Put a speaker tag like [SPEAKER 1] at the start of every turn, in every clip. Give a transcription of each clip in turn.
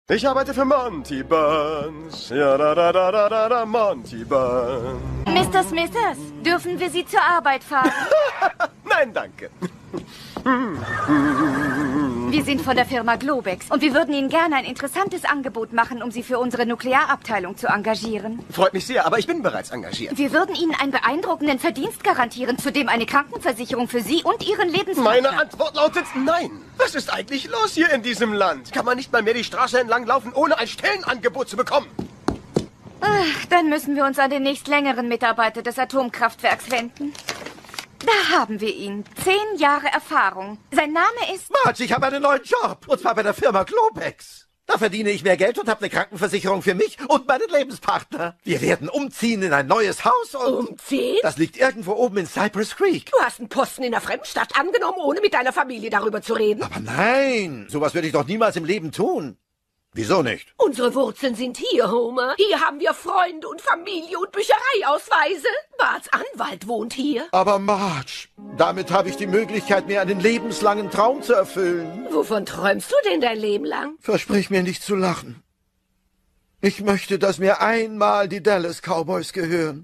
[SPEAKER 1] Ich arbeite für Monty Burns. Ja, da, Monty Burns.
[SPEAKER 2] Mr. Smithers, dürfen wir Sie zur Arbeit fahren?
[SPEAKER 1] Nein, danke.
[SPEAKER 2] Wir sind von der Firma Globex und wir würden Ihnen gerne ein interessantes Angebot machen, um Sie für unsere Nuklearabteilung zu engagieren.
[SPEAKER 1] Freut mich sehr, aber ich bin bereits engagiert.
[SPEAKER 2] Wir würden Ihnen einen beeindruckenden Verdienst garantieren, zudem eine Krankenversicherung für Sie und Ihren Lebenspartner.
[SPEAKER 1] Meine Antwort lautet nein. Was ist eigentlich los hier in diesem Land? Kann man nicht mal mehr die Straße entlang laufen, ohne ein Stellenangebot zu bekommen?
[SPEAKER 2] Ach, dann müssen wir uns an den nächstlängeren Mitarbeiter des Atomkraftwerks wenden. Da haben wir ihn. 10 Jahre Erfahrung. Sein Name ist...
[SPEAKER 3] Marge, ich habe einen neuen Job. Und zwar bei der Firma Globex. Da verdiene ich mehr Geld und habe eine Krankenversicherung für mich und meinen Lebenspartner. Wir werden umziehen in ein neues Haus und...
[SPEAKER 4] Umziehen?
[SPEAKER 3] Das liegt irgendwo oben in Cypress Creek.
[SPEAKER 4] Du hast einen Posten in der Fremdstadt angenommen, ohne mit deiner Familie darüber zu reden.
[SPEAKER 3] Aber nein, sowas würde ich doch niemals im Leben tun. Wieso nicht?
[SPEAKER 4] Unsere Wurzeln sind hier, Homer. Hier haben wir Freunde und Familie und Büchereiausweise. Barts Anwalt wohnt hier.
[SPEAKER 3] Aber Marge, damit habe ich die Möglichkeit, mir einen lebenslangen Traum zu erfüllen.
[SPEAKER 4] Wovon träumst du denn dein Leben lang?
[SPEAKER 3] Versprich mir nicht zu lachen. Ich möchte, dass mir einmal die Dallas Cowboys gehören.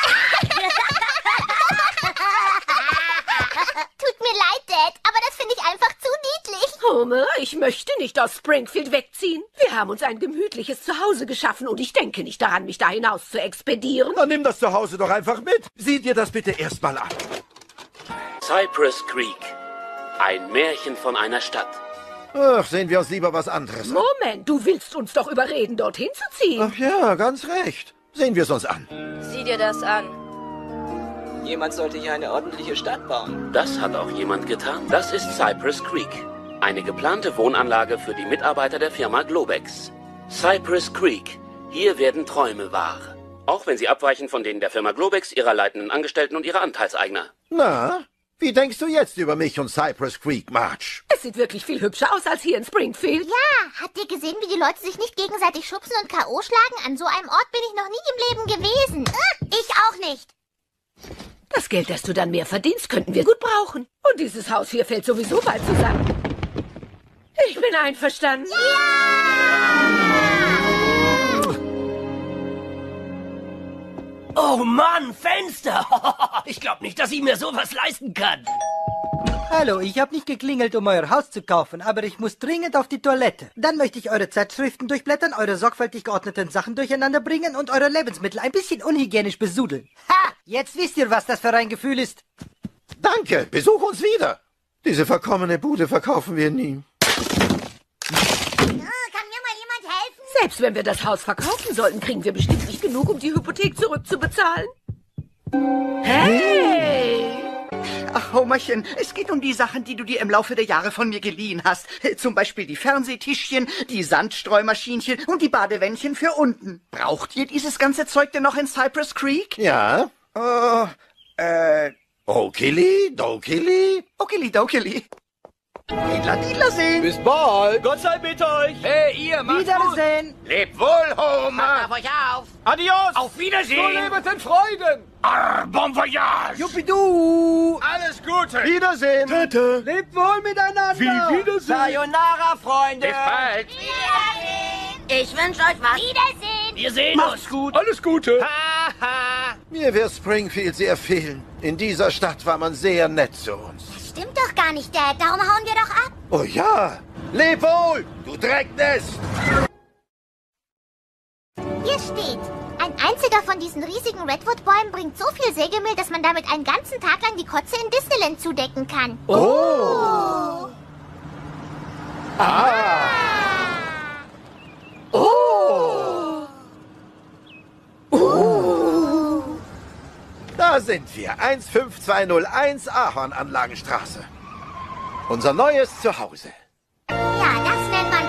[SPEAKER 5] Tut mir leid, Dad, aber das finde ich einfach zu niedlich.
[SPEAKER 4] Homer, ich möchte nicht aus Springfield wegziehen. Wir haben uns ein gemütliches Zuhause geschaffen und ich denke nicht daran, mich da hinaus zu expedieren.
[SPEAKER 3] Dann nimm das Zuhause doch einfach mit. Sieh dir das bitte erstmal an.
[SPEAKER 6] Cypress Creek. Ein Märchen von einer Stadt.
[SPEAKER 3] Ach, sehen wir uns lieber was anderes an.
[SPEAKER 4] Moment, du willst uns doch überreden, dorthin zu ziehen.
[SPEAKER 3] Ach ja, ganz recht. Sehen wir es uns an.
[SPEAKER 7] Sieh dir das an.
[SPEAKER 8] Jemand sollte hier eine ordentliche Stadt bauen.
[SPEAKER 6] Das hat auch jemand getan. Das ist Cypress Creek. Eine geplante Wohnanlage für die Mitarbeiter der Firma Globex. Cypress Creek. Hier werden Träume wahr. Auch wenn sie abweichen von denen der Firma Globex, ihrer leitenden Angestellten und ihrer Anteilseigner.
[SPEAKER 3] Na, wie denkst du jetzt über mich und Cypress Creek, Marge?
[SPEAKER 4] Es sieht wirklich viel hübscher aus als hier in Springfield.
[SPEAKER 5] Ja, habt ihr gesehen, wie die Leute sich nicht gegenseitig schubsen und K.O. schlagen? An so einem Ort bin ich noch nie im Leben gewesen. Ich auch nicht.
[SPEAKER 4] Das Geld, das du dann mehr verdienst, könnten wir gut brauchen. Und dieses Haus hier fällt sowieso bald zusammen. Ich bin einverstanden.
[SPEAKER 8] Oh Mann, Fenster! Ich glaube nicht, dass ich mir sowas leisten kann.
[SPEAKER 9] Hallo, ich habe nicht geklingelt, um euer Haus zu kaufen, aber ich muss dringend auf die Toilette. Dann möchte ich eure Zeitschriften durchblättern, eure sorgfältig geordneten Sachen durcheinander bringen und eure Lebensmittel ein bisschen unhygienisch besudeln. Ha! Jetzt wisst ihr, was das für ein Gefühl ist.
[SPEAKER 3] Danke, besuch uns wieder. Diese verkommene Bude verkaufen wir nie.
[SPEAKER 5] Kann mir mal jemand helfen?
[SPEAKER 4] Selbst wenn wir das Haus verkaufen sollten, kriegen wir bestimmt nicht genug, um die Hypothek zurückzubezahlen. Hey!
[SPEAKER 10] Ach, Homerchen, es geht um die Sachen, die du dir im Laufe der Jahre von mir geliehen hast. Zum Beispiel die Fernsehtischchen, die Sandstreumaschinchen und die Badewändchen für unten. Braucht ihr dieses ganze Zeug denn noch in Cypress Creek?
[SPEAKER 3] Ja? Okili, dokili.
[SPEAKER 10] Okili-dokili. Wiedersehen.
[SPEAKER 8] Bis bald. Gott sei mit euch. Hey, ihr, macht's
[SPEAKER 9] Wiedersehen.
[SPEAKER 8] gut. Lebt wohl, Homer.
[SPEAKER 4] Auf euch auf!
[SPEAKER 8] Adios. Auf Wiedersehen. So lebet in Freuden. Bon voyage.
[SPEAKER 9] Juppidoo.
[SPEAKER 8] Alles Gute.
[SPEAKER 1] Wiedersehen. Tete.
[SPEAKER 9] Lebt wohl miteinander.
[SPEAKER 8] Wiedersehen.
[SPEAKER 10] Sayonara, Freunde.
[SPEAKER 8] Bis bald.
[SPEAKER 5] Ich wünsche euch was. Wiedersehen.
[SPEAKER 8] Wir sehen
[SPEAKER 10] Macht's
[SPEAKER 8] uns.
[SPEAKER 10] gut.
[SPEAKER 8] Alles Gute.
[SPEAKER 3] Mir wird Springfield sehr fehlen. In dieser Stadt war man sehr nett zu uns.
[SPEAKER 5] Das stimmt doch gar nicht, Dad. Darum hauen wir doch ab.
[SPEAKER 3] Oh ja, leb wohl, du Drecknest.
[SPEAKER 5] Hier steht, ein einziger von diesen riesigen Redwood-Bäumen bringt so viel Sägemehl, dass man damit einen ganzen Tag lang die Kotze in Disneyland zudecken kann.
[SPEAKER 3] Oh. Ah. Oh. Oh. Da sind wir, 15201 Ahornanlagenstraße. Unser neues Zuhause.
[SPEAKER 5] Ja, das nennt man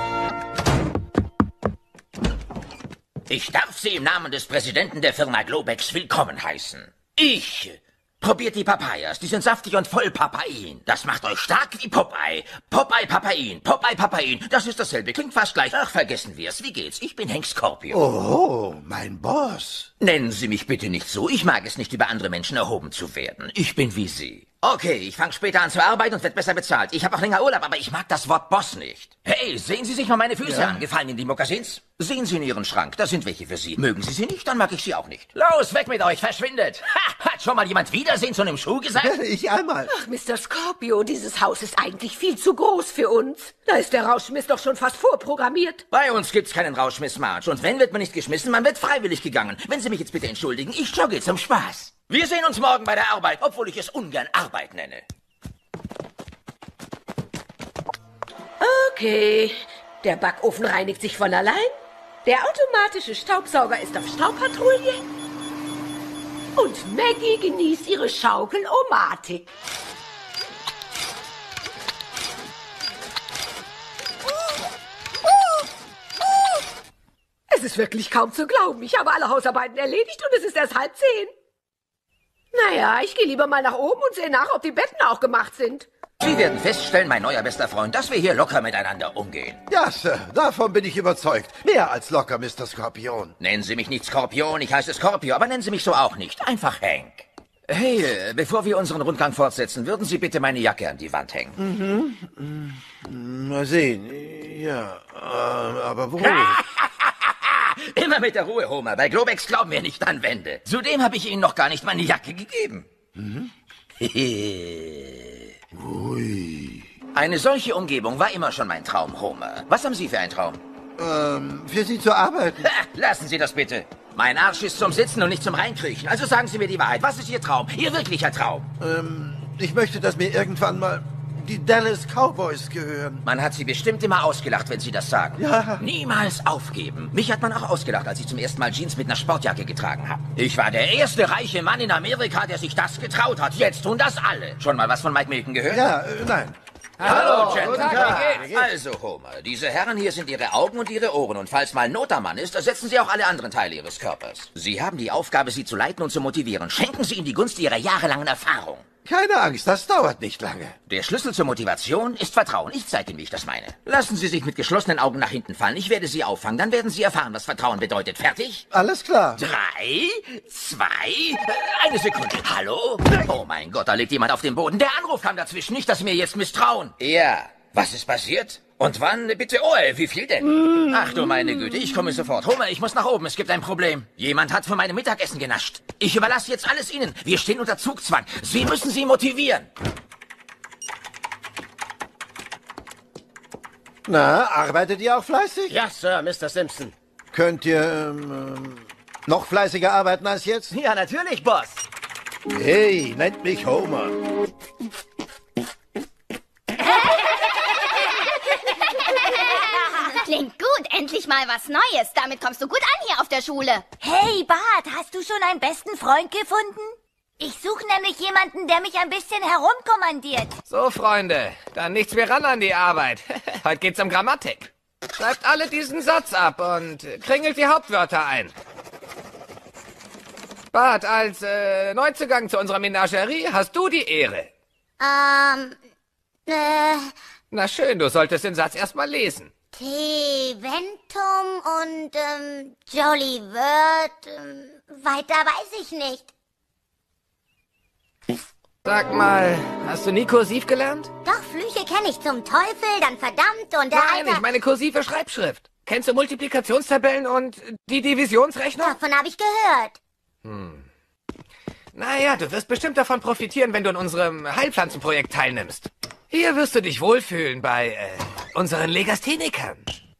[SPEAKER 5] Platz.
[SPEAKER 11] Ich darf Sie im Namen des Präsidenten der Firma Globex willkommen heißen. Ich. Probiert die Papayas, die sind saftig und voll Papain. Das macht euch stark wie Popeye. Popeye Papain, Popeye Papain. Das ist dasselbe, klingt fast gleich. Ach, vergessen wir's. Wie geht's? Ich bin Hank Scorpio.
[SPEAKER 3] Oh, mein Boss.
[SPEAKER 11] Nennen Sie mich bitte nicht so. Ich mag es nicht, über andere Menschen erhoben zu werden. Ich bin wie Sie. Okay, ich fange später an zu arbeiten und werde besser bezahlt. Ich habe auch länger Urlaub, aber ich mag das Wort Boss nicht. Hey, sehen Sie sich mal meine Füße an. Gefallen Ihnen die Mokassins? Sehen Sie in Ihren Schrank, da sind welche für Sie. Mögen Sie sie nicht, dann mag ich sie auch nicht. Los, weg mit euch, verschwindet. Ha, hat schon mal jemand Wiedersehen zu einem Schuh gesagt?
[SPEAKER 3] Ich einmal.
[SPEAKER 4] Ach, Mr. Scorpio, dieses Haus ist eigentlich viel zu groß für uns. Da ist der Rauschmiss doch schon fast vorprogrammiert.
[SPEAKER 11] Bei uns gibt's keinen Rauschmiss, Marge. Und wenn, wird man nicht geschmissen, man wird freiwillig gegangen. Wenn Sie mich jetzt bitte entschuldigen, ich jogge zum Spaß. Wir sehen uns morgen bei der Arbeit, obwohl ich es ungern Arbeit nenne.
[SPEAKER 4] Okay, der Backofen reinigt sich von allein. Der automatische Staubsauger ist auf Staubpatrouille. Und Maggie genießt ihre Schaukel-O-Matik. Es ist wirklich kaum zu glauben. Ich habe alle Hausarbeiten erledigt und es ist erst 9:30. Naja, ich gehe lieber mal nach oben und sehe nach, ob die Betten auch gemacht sind.
[SPEAKER 11] Sie werden feststellen, mein neuer bester Freund, dass wir hier locker miteinander umgehen.
[SPEAKER 3] Ja, Sir, davon bin ich überzeugt. Mehr als locker, Mr. Skorpion.
[SPEAKER 11] Nennen Sie mich nicht Skorpion, ich heiße Scorpio, aber nennen Sie mich so auch nicht. Einfach Hank. Hey, bevor wir unseren Rundgang fortsetzen, würden Sie bitte meine Jacke an die Wand hängen?
[SPEAKER 3] Mal sehen. Ja, aber wo?
[SPEAKER 11] Immer mit der Ruhe, Homer. Bei Globex glauben wir nicht an Wände. Zudem habe ich Ihnen noch gar nicht meine Jacke gegeben.
[SPEAKER 3] Ui.
[SPEAKER 11] Eine solche Umgebung war immer schon mein Traum, Homer. Was haben Sie für einen Traum?
[SPEAKER 3] Für Sie zu arbeiten.
[SPEAKER 11] Lassen Sie das bitte. Mein Arsch ist zum Sitzen und nicht zum Reinkriechen. Also sagen Sie mir die Wahrheit. Was ist Ihr Traum? Ihr wirklicher Traum?
[SPEAKER 3] Ich möchte, dass mir irgendwann mal die Dallas Cowboys gehören.
[SPEAKER 11] Man hat Sie bestimmt immer ausgelacht, wenn Sie das sagen.
[SPEAKER 3] Ja.
[SPEAKER 11] Niemals aufgeben. Mich hat man auch ausgelacht, als ich zum ersten Mal Jeans mit einer Sportjacke getragen habe. Ich war der erste reiche Mann in Amerika, der sich das getraut hat. Jetzt tun das alle. Schon mal was von Mike Milton gehört?
[SPEAKER 3] Ja, nein.
[SPEAKER 11] Hallo,
[SPEAKER 3] Guten
[SPEAKER 11] Gentlemen.
[SPEAKER 3] Tag.
[SPEAKER 11] Wie geht's? Also, Homer, diese Herren hier sind Ihre Augen und Ihre Ohren. Und falls mal Not am Mann ist, ersetzen Sie auch alle anderen Teile Ihres Körpers. Sie haben die Aufgabe, Sie zu leiten und zu motivieren. Schenken Sie ihnen die Gunst Ihrer jahrelangen Erfahrung.
[SPEAKER 3] Keine Angst, das dauert nicht lange.
[SPEAKER 11] Der Schlüssel zur Motivation ist Vertrauen. Ich zeige Ihnen, wie ich das meine. Lassen Sie sich mit geschlossenen Augen nach hinten fallen. Ich werde Sie auffangen. Dann werden Sie erfahren, was Vertrauen bedeutet. Fertig?
[SPEAKER 3] Alles klar.
[SPEAKER 11] 3, 2, eine Sekunde. Hallo? Oh mein Gott, da liegt jemand auf dem Boden. Der Anruf kam dazwischen. Nicht, dass Sie mir jetzt misstrauen. Ja. Was ist passiert? Und wann? Bitte, wie viel denn? Ach du meine Güte, ich komme sofort. Homer, ich muss nach oben, es gibt ein Problem. Jemand hat von meinem Mittagessen genascht. Ich überlasse jetzt alles Ihnen. Wir stehen unter Zugzwang. Sie müssen sie motivieren.
[SPEAKER 3] Na, arbeitet ihr auch fleißig?
[SPEAKER 1] Ja, Sir, Mr. Simpson.
[SPEAKER 3] Könnt ihr noch fleißiger arbeiten als jetzt?
[SPEAKER 1] Ja, natürlich, Boss.
[SPEAKER 3] Hey, nennt mich Homer.
[SPEAKER 5] Klingt gut, endlich mal was Neues. Damit kommst du gut an hier auf der Schule.
[SPEAKER 7] Hey, Bart, hast du schon einen besten Freund gefunden? Ich suche nämlich jemanden, der mich ein bisschen herumkommandiert.
[SPEAKER 8] So, Freunde, dann nichts mehr ran an die Arbeit. Heute geht's um Grammatik. Schreibt alle diesen Satz ab und kringelt die Hauptwörter ein. Bart, als Neuzugang zu unserer Menagerie hast du die Ehre. Na schön, du solltest den Satz erstmal lesen.
[SPEAKER 5] Teventum und Jolly Word. Weiter weiß ich nicht.
[SPEAKER 8] Sag mal, hast du nie kursiv gelernt?
[SPEAKER 5] Doch, Flüche kenne ich zum Teufel, dann verdammt und
[SPEAKER 8] Nein, ich meine kursive Schreibschrift. Kennst du Multiplikationstabellen und die Divisionsrechnung?
[SPEAKER 5] Davon habe ich gehört.
[SPEAKER 8] Naja, du wirst bestimmt davon profitieren, wenn du in unserem Heilpflanzenprojekt teilnimmst. Hier wirst du dich wohlfühlen bei unseren Legasthenikern.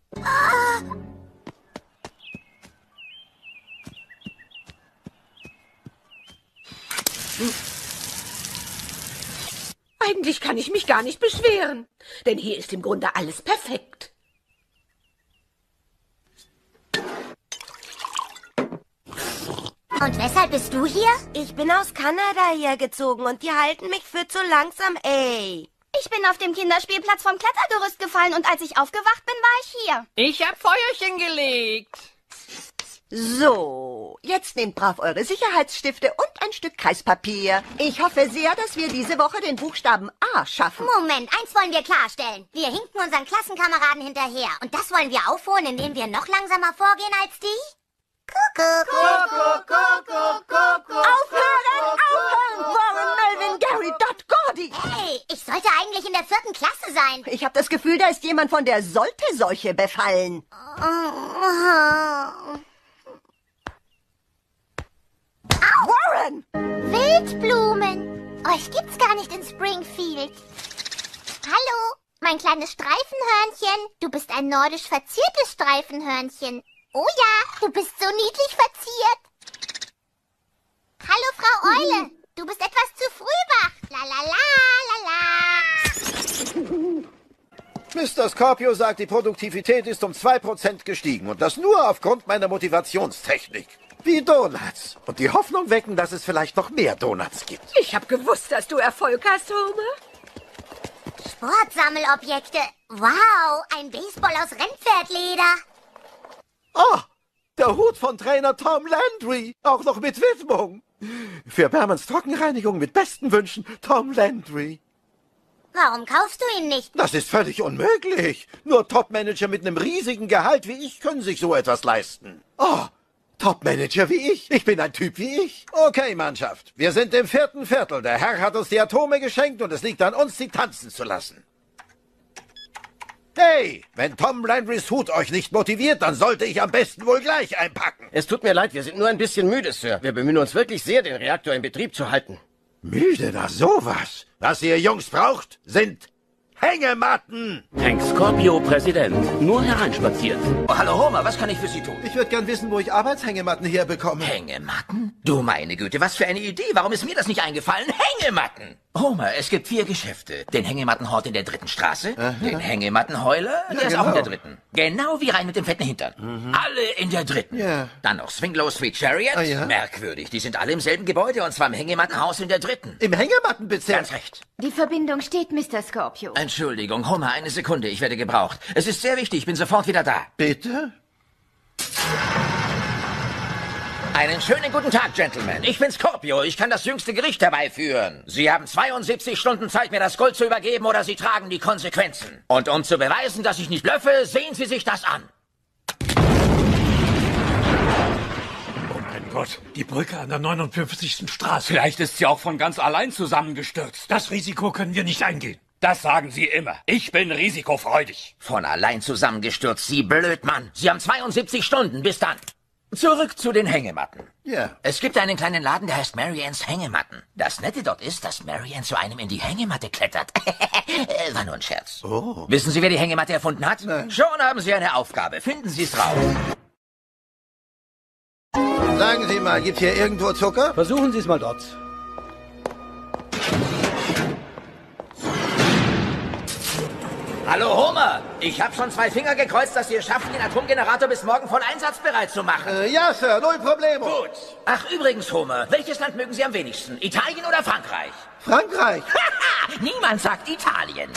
[SPEAKER 4] Eigentlich kann ich mich gar nicht beschweren, denn hier ist im Grunde alles perfekt.
[SPEAKER 5] Und weshalb bist du hier?
[SPEAKER 7] Ich bin aus Kanada hergezogen und die halten mich für zu langsam, ey.
[SPEAKER 5] Ich bin auf dem Kinderspielplatz vom Klettergerüst gefallen und als ich aufgewacht bin, war ich hier.
[SPEAKER 8] Ich hab Feuerchen gelegt.
[SPEAKER 12] So, jetzt nehmt brav eure Sicherheitsstifte und ein Stück Kreispapier. Ich hoffe sehr, dass wir diese Woche den Buchstaben A schaffen.
[SPEAKER 5] Moment, eins wollen wir klarstellen. Wir hinken unseren Klassenkameraden hinterher. Und das wollen wir aufholen, indem wir noch langsamer vorgehen als die? Kuckuck.
[SPEAKER 12] Aufhören! Aufhören! WarrenMelvinGary.com Gordy!
[SPEAKER 5] Hey, ich sollte eigentlich in der 4. Klasse sein.
[SPEAKER 12] Ich habe das Gefühl, da ist jemand von der Sollte-Seuche befallen. Warren!
[SPEAKER 5] Wildblumen. Euch gibt's gar nicht in Springfield. Hallo, mein kleines Streifenhörnchen. Du bist ein nordisch verziertes Streifenhörnchen. Oh ja, du bist so niedlich verziert. Hallo, Frau Eule. Du bist etwas zu früh wach. La la la la la.
[SPEAKER 3] Mr. Scorpio sagt, die Produktivität ist um 2% gestiegen und das nur aufgrund meiner Motivationstechnik. Wie Donuts. Und die Hoffnung wecken, dass es vielleicht noch mehr Donuts gibt.
[SPEAKER 4] Ich hab gewusst, dass du Erfolg hast, Homer.
[SPEAKER 5] Sportsammelobjekte. Wow, ein Baseball aus Rennpferdleder.
[SPEAKER 3] Oh, der Hut von Trainer Tom Landry. Auch noch mit Widmung. Für Bermans Trockenreinigung mit besten Wünschen, Tom Landry.
[SPEAKER 5] Warum kaufst du ihn nicht?
[SPEAKER 3] Das ist völlig unmöglich. Nur Topmanager mit einem riesigen Gehalt wie ich können sich so etwas leisten. Oh, Topmanager wie ich? Ich bin ein Typ wie ich. Okay, Mannschaft. Wir sind im 4. Viertel. Der Herr hat uns die Atome geschenkt und es liegt an uns, sie tanzen zu lassen. Hey, wenn Tom Landrys Hut euch nicht motiviert, dann sollte ich am besten wohl gleich einpacken.
[SPEAKER 1] Es tut mir leid, wir sind nur ein bisschen müde, Sir. Wir bemühen uns wirklich sehr, den Reaktor in Betrieb zu halten.
[SPEAKER 3] Müde nach sowas? Was ihr Jungs braucht, sind Hängematten.
[SPEAKER 6] Hank Scorpio, Präsident. Nur hereinspaziert.
[SPEAKER 11] Oh, hallo Homer, was kann ich für Sie tun?
[SPEAKER 3] Ich würde gern wissen, wo ich Arbeitshängematten herbekomme.
[SPEAKER 11] Hängematten? Du meine Güte, was für eine Idee. Warum ist mir das nicht eingefallen? Hängematten! Homer, es gibt 4 Geschäfte. Den Hängemattenhort in der 3. Straße, den Hängemattenheuler, der ist auch in der 3. Genau wie rein mit dem fetten Hintern. Alle in der 3.
[SPEAKER 3] Ja.
[SPEAKER 11] Dann noch Swinglow Sweet Chariot.
[SPEAKER 3] Ja.
[SPEAKER 11] Merkwürdig, die sind alle im selben Gebäude und zwar im Hängemattenhaus in der 3.
[SPEAKER 3] Im Hängemattenbezirk?
[SPEAKER 11] Ganz recht.
[SPEAKER 2] Die Verbindung steht, Mr. Scorpio.
[SPEAKER 11] Entschuldigung, Homer, eine Sekunde, ich werde gebraucht. Es ist sehr wichtig, ich bin sofort wieder da.
[SPEAKER 3] Bitte?
[SPEAKER 11] Einen schönen guten Tag, Gentlemen. Ich bin Scorpio. Ich kann das jüngste Gericht herbeiführen. Sie haben 72 Stunden Zeit, mir das Gold zu übergeben, oder Sie tragen die Konsequenzen. Und um zu beweisen, dass ich nicht blöffe, sehen Sie sich das an.
[SPEAKER 13] Oh mein Gott, die Brücke an der 59. Straße.
[SPEAKER 14] Vielleicht ist sie auch von ganz allein zusammengestürzt.
[SPEAKER 13] Das Risiko können wir nicht eingehen.
[SPEAKER 14] Das sagen Sie immer. Ich bin risikofreudig.
[SPEAKER 11] Von allein zusammengestürzt, Sie Blödmann. Sie haben 72 Stunden. Bis dann. Zurück zu den Hängematten.
[SPEAKER 3] Ja.
[SPEAKER 11] Es gibt einen kleinen Laden, der heißt Mary Anns Hängematten. Das Nette dort ist, dass Mary Ann zu einem in die Hängematte klettert. War nur ein Scherz.
[SPEAKER 3] Oh.
[SPEAKER 11] Wissen Sie, wer die Hängematte erfunden hat?
[SPEAKER 3] Nein.
[SPEAKER 11] Schon haben Sie eine Aufgabe. Finden Sie es raus.
[SPEAKER 3] Sagen Sie mal, gibt's hier irgendwo Zucker?
[SPEAKER 1] Versuchen Sie es mal dort.
[SPEAKER 11] Hallo Homer, ich habe schon 2 Finger gekreuzt, dass Sie es schaffen, den Atomgenerator bis morgen voll einsatzbereit zu machen.
[SPEAKER 3] Ja, Sir, null Probleme.
[SPEAKER 11] Gut. Ach, übrigens, Homer, welches Land mögen Sie am wenigsten? Italien oder Frankreich?
[SPEAKER 3] Frankreich.
[SPEAKER 11] Haha, niemand sagt Italien.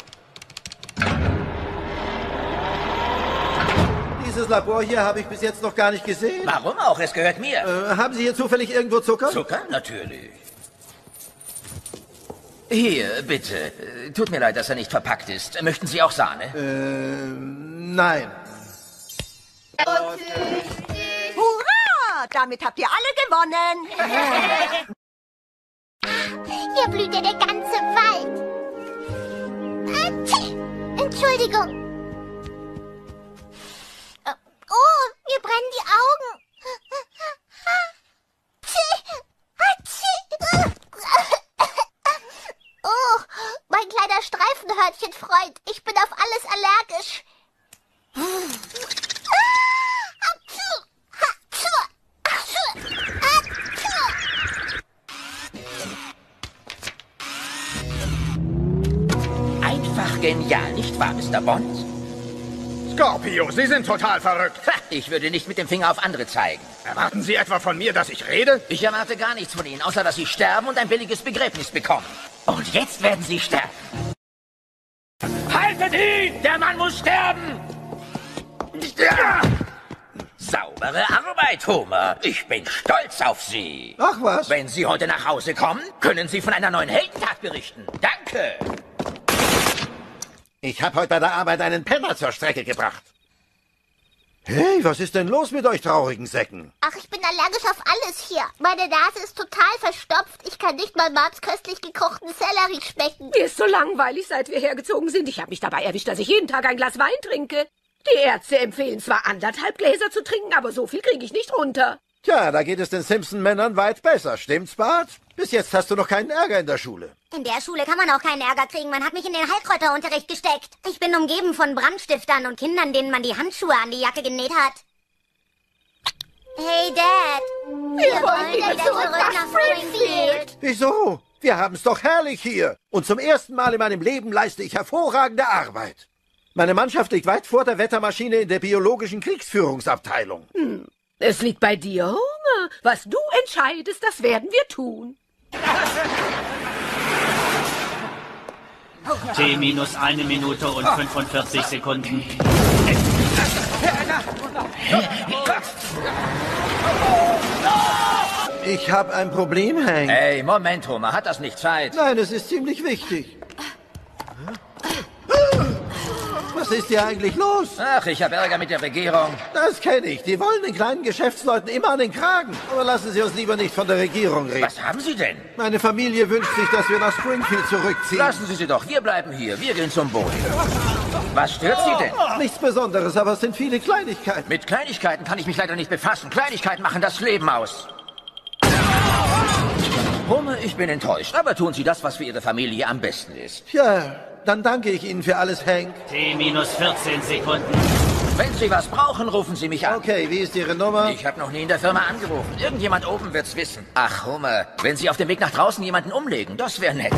[SPEAKER 3] Dieses Labor hier habe ich bis jetzt noch gar nicht gesehen.
[SPEAKER 11] Warum auch? Es gehört mir.
[SPEAKER 3] Haben Sie hier zufällig irgendwo Zucker?
[SPEAKER 11] Zucker? Natürlich. Hier, bitte. Tut mir leid, dass er nicht verpackt ist. Möchten Sie auch Sahne?
[SPEAKER 3] Nein.
[SPEAKER 12] Hurra! Damit habt ihr alle gewonnen.
[SPEAKER 5] Hier blüht ja der ganze Wald. Entschuldigung. Oh, mir brennen die Augen. Oh, mein kleiner Streifenhörnchenfreund. Ich bin auf alles allergisch.
[SPEAKER 11] Einfach genial, nicht wahr, Mr. Bond?
[SPEAKER 1] Scorpio, Sie sind total verrückt.
[SPEAKER 11] Ha, ich würde nicht mit dem Finger auf andere zeigen.
[SPEAKER 1] Erwarten Sie etwa von mir, dass ich rede?
[SPEAKER 11] Ich erwarte gar nichts von Ihnen, außer dass Sie sterben und ein billiges Begräbnis bekommen. Und jetzt werden Sie sterben. Haltet ihn! Der Mann muss sterben! Ja. Saubere Arbeit, Homer. Ich bin stolz auf Sie.
[SPEAKER 3] Ach was?
[SPEAKER 11] Wenn Sie heute nach Hause kommen, können Sie von einer neuen Heldentat berichten. Danke.
[SPEAKER 3] Ich habe heute bei der Arbeit einen Penner zur Strecke gebracht. Hey, was ist denn los mit euch traurigen Säcken?
[SPEAKER 5] Ach, ich bin allergisch auf alles hier. Meine Nase ist total verstopft. Ich kann nicht mal Mams köstlich gekochten Sellerie schmecken.
[SPEAKER 4] Mir ist so langweilig, seit wir hergezogen sind. Ich habe mich dabei erwischt, dass ich jeden Tag ein Glas Wein trinke. Die Ärzte empfehlen zwar 1,5 Gläser zu trinken, aber so viel kriege ich nicht runter.
[SPEAKER 3] Tja, da geht es den Simpson-Männern weit besser, stimmt's, Bart? Bis jetzt hast du noch keinen Ärger in der Schule.
[SPEAKER 7] In der Schule kann man auch keinen Ärger kriegen. Man hat mich in den Heilkräuterunterricht gesteckt. Ich bin umgeben von Brandstiftern und Kindern, denen man die Handschuhe an die Jacke genäht hat. Hey, Dad. Wir wollen wieder zurück nach Springfield.
[SPEAKER 3] Wieso? Wir haben's doch herrlich hier. Und zum ersten Mal in meinem Leben leiste ich hervorragende Arbeit. Meine Mannschaft liegt weit vor der Wettermaschine in der biologischen Kriegsführungsabteilung.
[SPEAKER 4] Es liegt bei dir, Homer. Was du entscheidest, das werden wir tun.
[SPEAKER 15] T minus 1 Minute und 45 Sekunden.
[SPEAKER 3] Ich habe ein Problem, Hank.
[SPEAKER 11] Ey, Moment, Homer, hat das nicht Zeit?
[SPEAKER 3] Nein, es ist ziemlich wichtig. Was ist hier eigentlich los?
[SPEAKER 11] Ach, ich habe Ärger mit der Regierung.
[SPEAKER 3] Das kenne ich. Die wollen den kleinen Geschäftsleuten immer an den Kragen. Aber lassen Sie uns lieber nicht von der Regierung reden.
[SPEAKER 11] Was haben Sie denn?
[SPEAKER 3] Meine Familie wünscht sich, dass wir nach Springfield zurückziehen.
[SPEAKER 11] Lassen Sie sie doch. Wir bleiben hier. Wir gehen zum Boot. Was stört Sie denn?
[SPEAKER 3] Nichts Besonderes, aber es sind viele Kleinigkeiten.
[SPEAKER 11] Mit Kleinigkeiten kann ich mich leider nicht befassen. Kleinigkeiten machen das Leben aus. Homer, ich bin enttäuscht. Aber tun Sie das, was für Ihre Familie am besten ist.
[SPEAKER 3] Tja, dann danke ich Ihnen für alles, Hank.
[SPEAKER 15] T minus 14 Sekunden.
[SPEAKER 11] Wenn Sie was brauchen, rufen Sie mich an.
[SPEAKER 3] Okay, wie ist Ihre Nummer?
[SPEAKER 11] Ich habe noch nie in der Firma angerufen. Irgendjemand oben wird's wissen. Ach, Homer, wenn Sie auf dem Weg nach draußen jemanden umlegen, das wäre nett.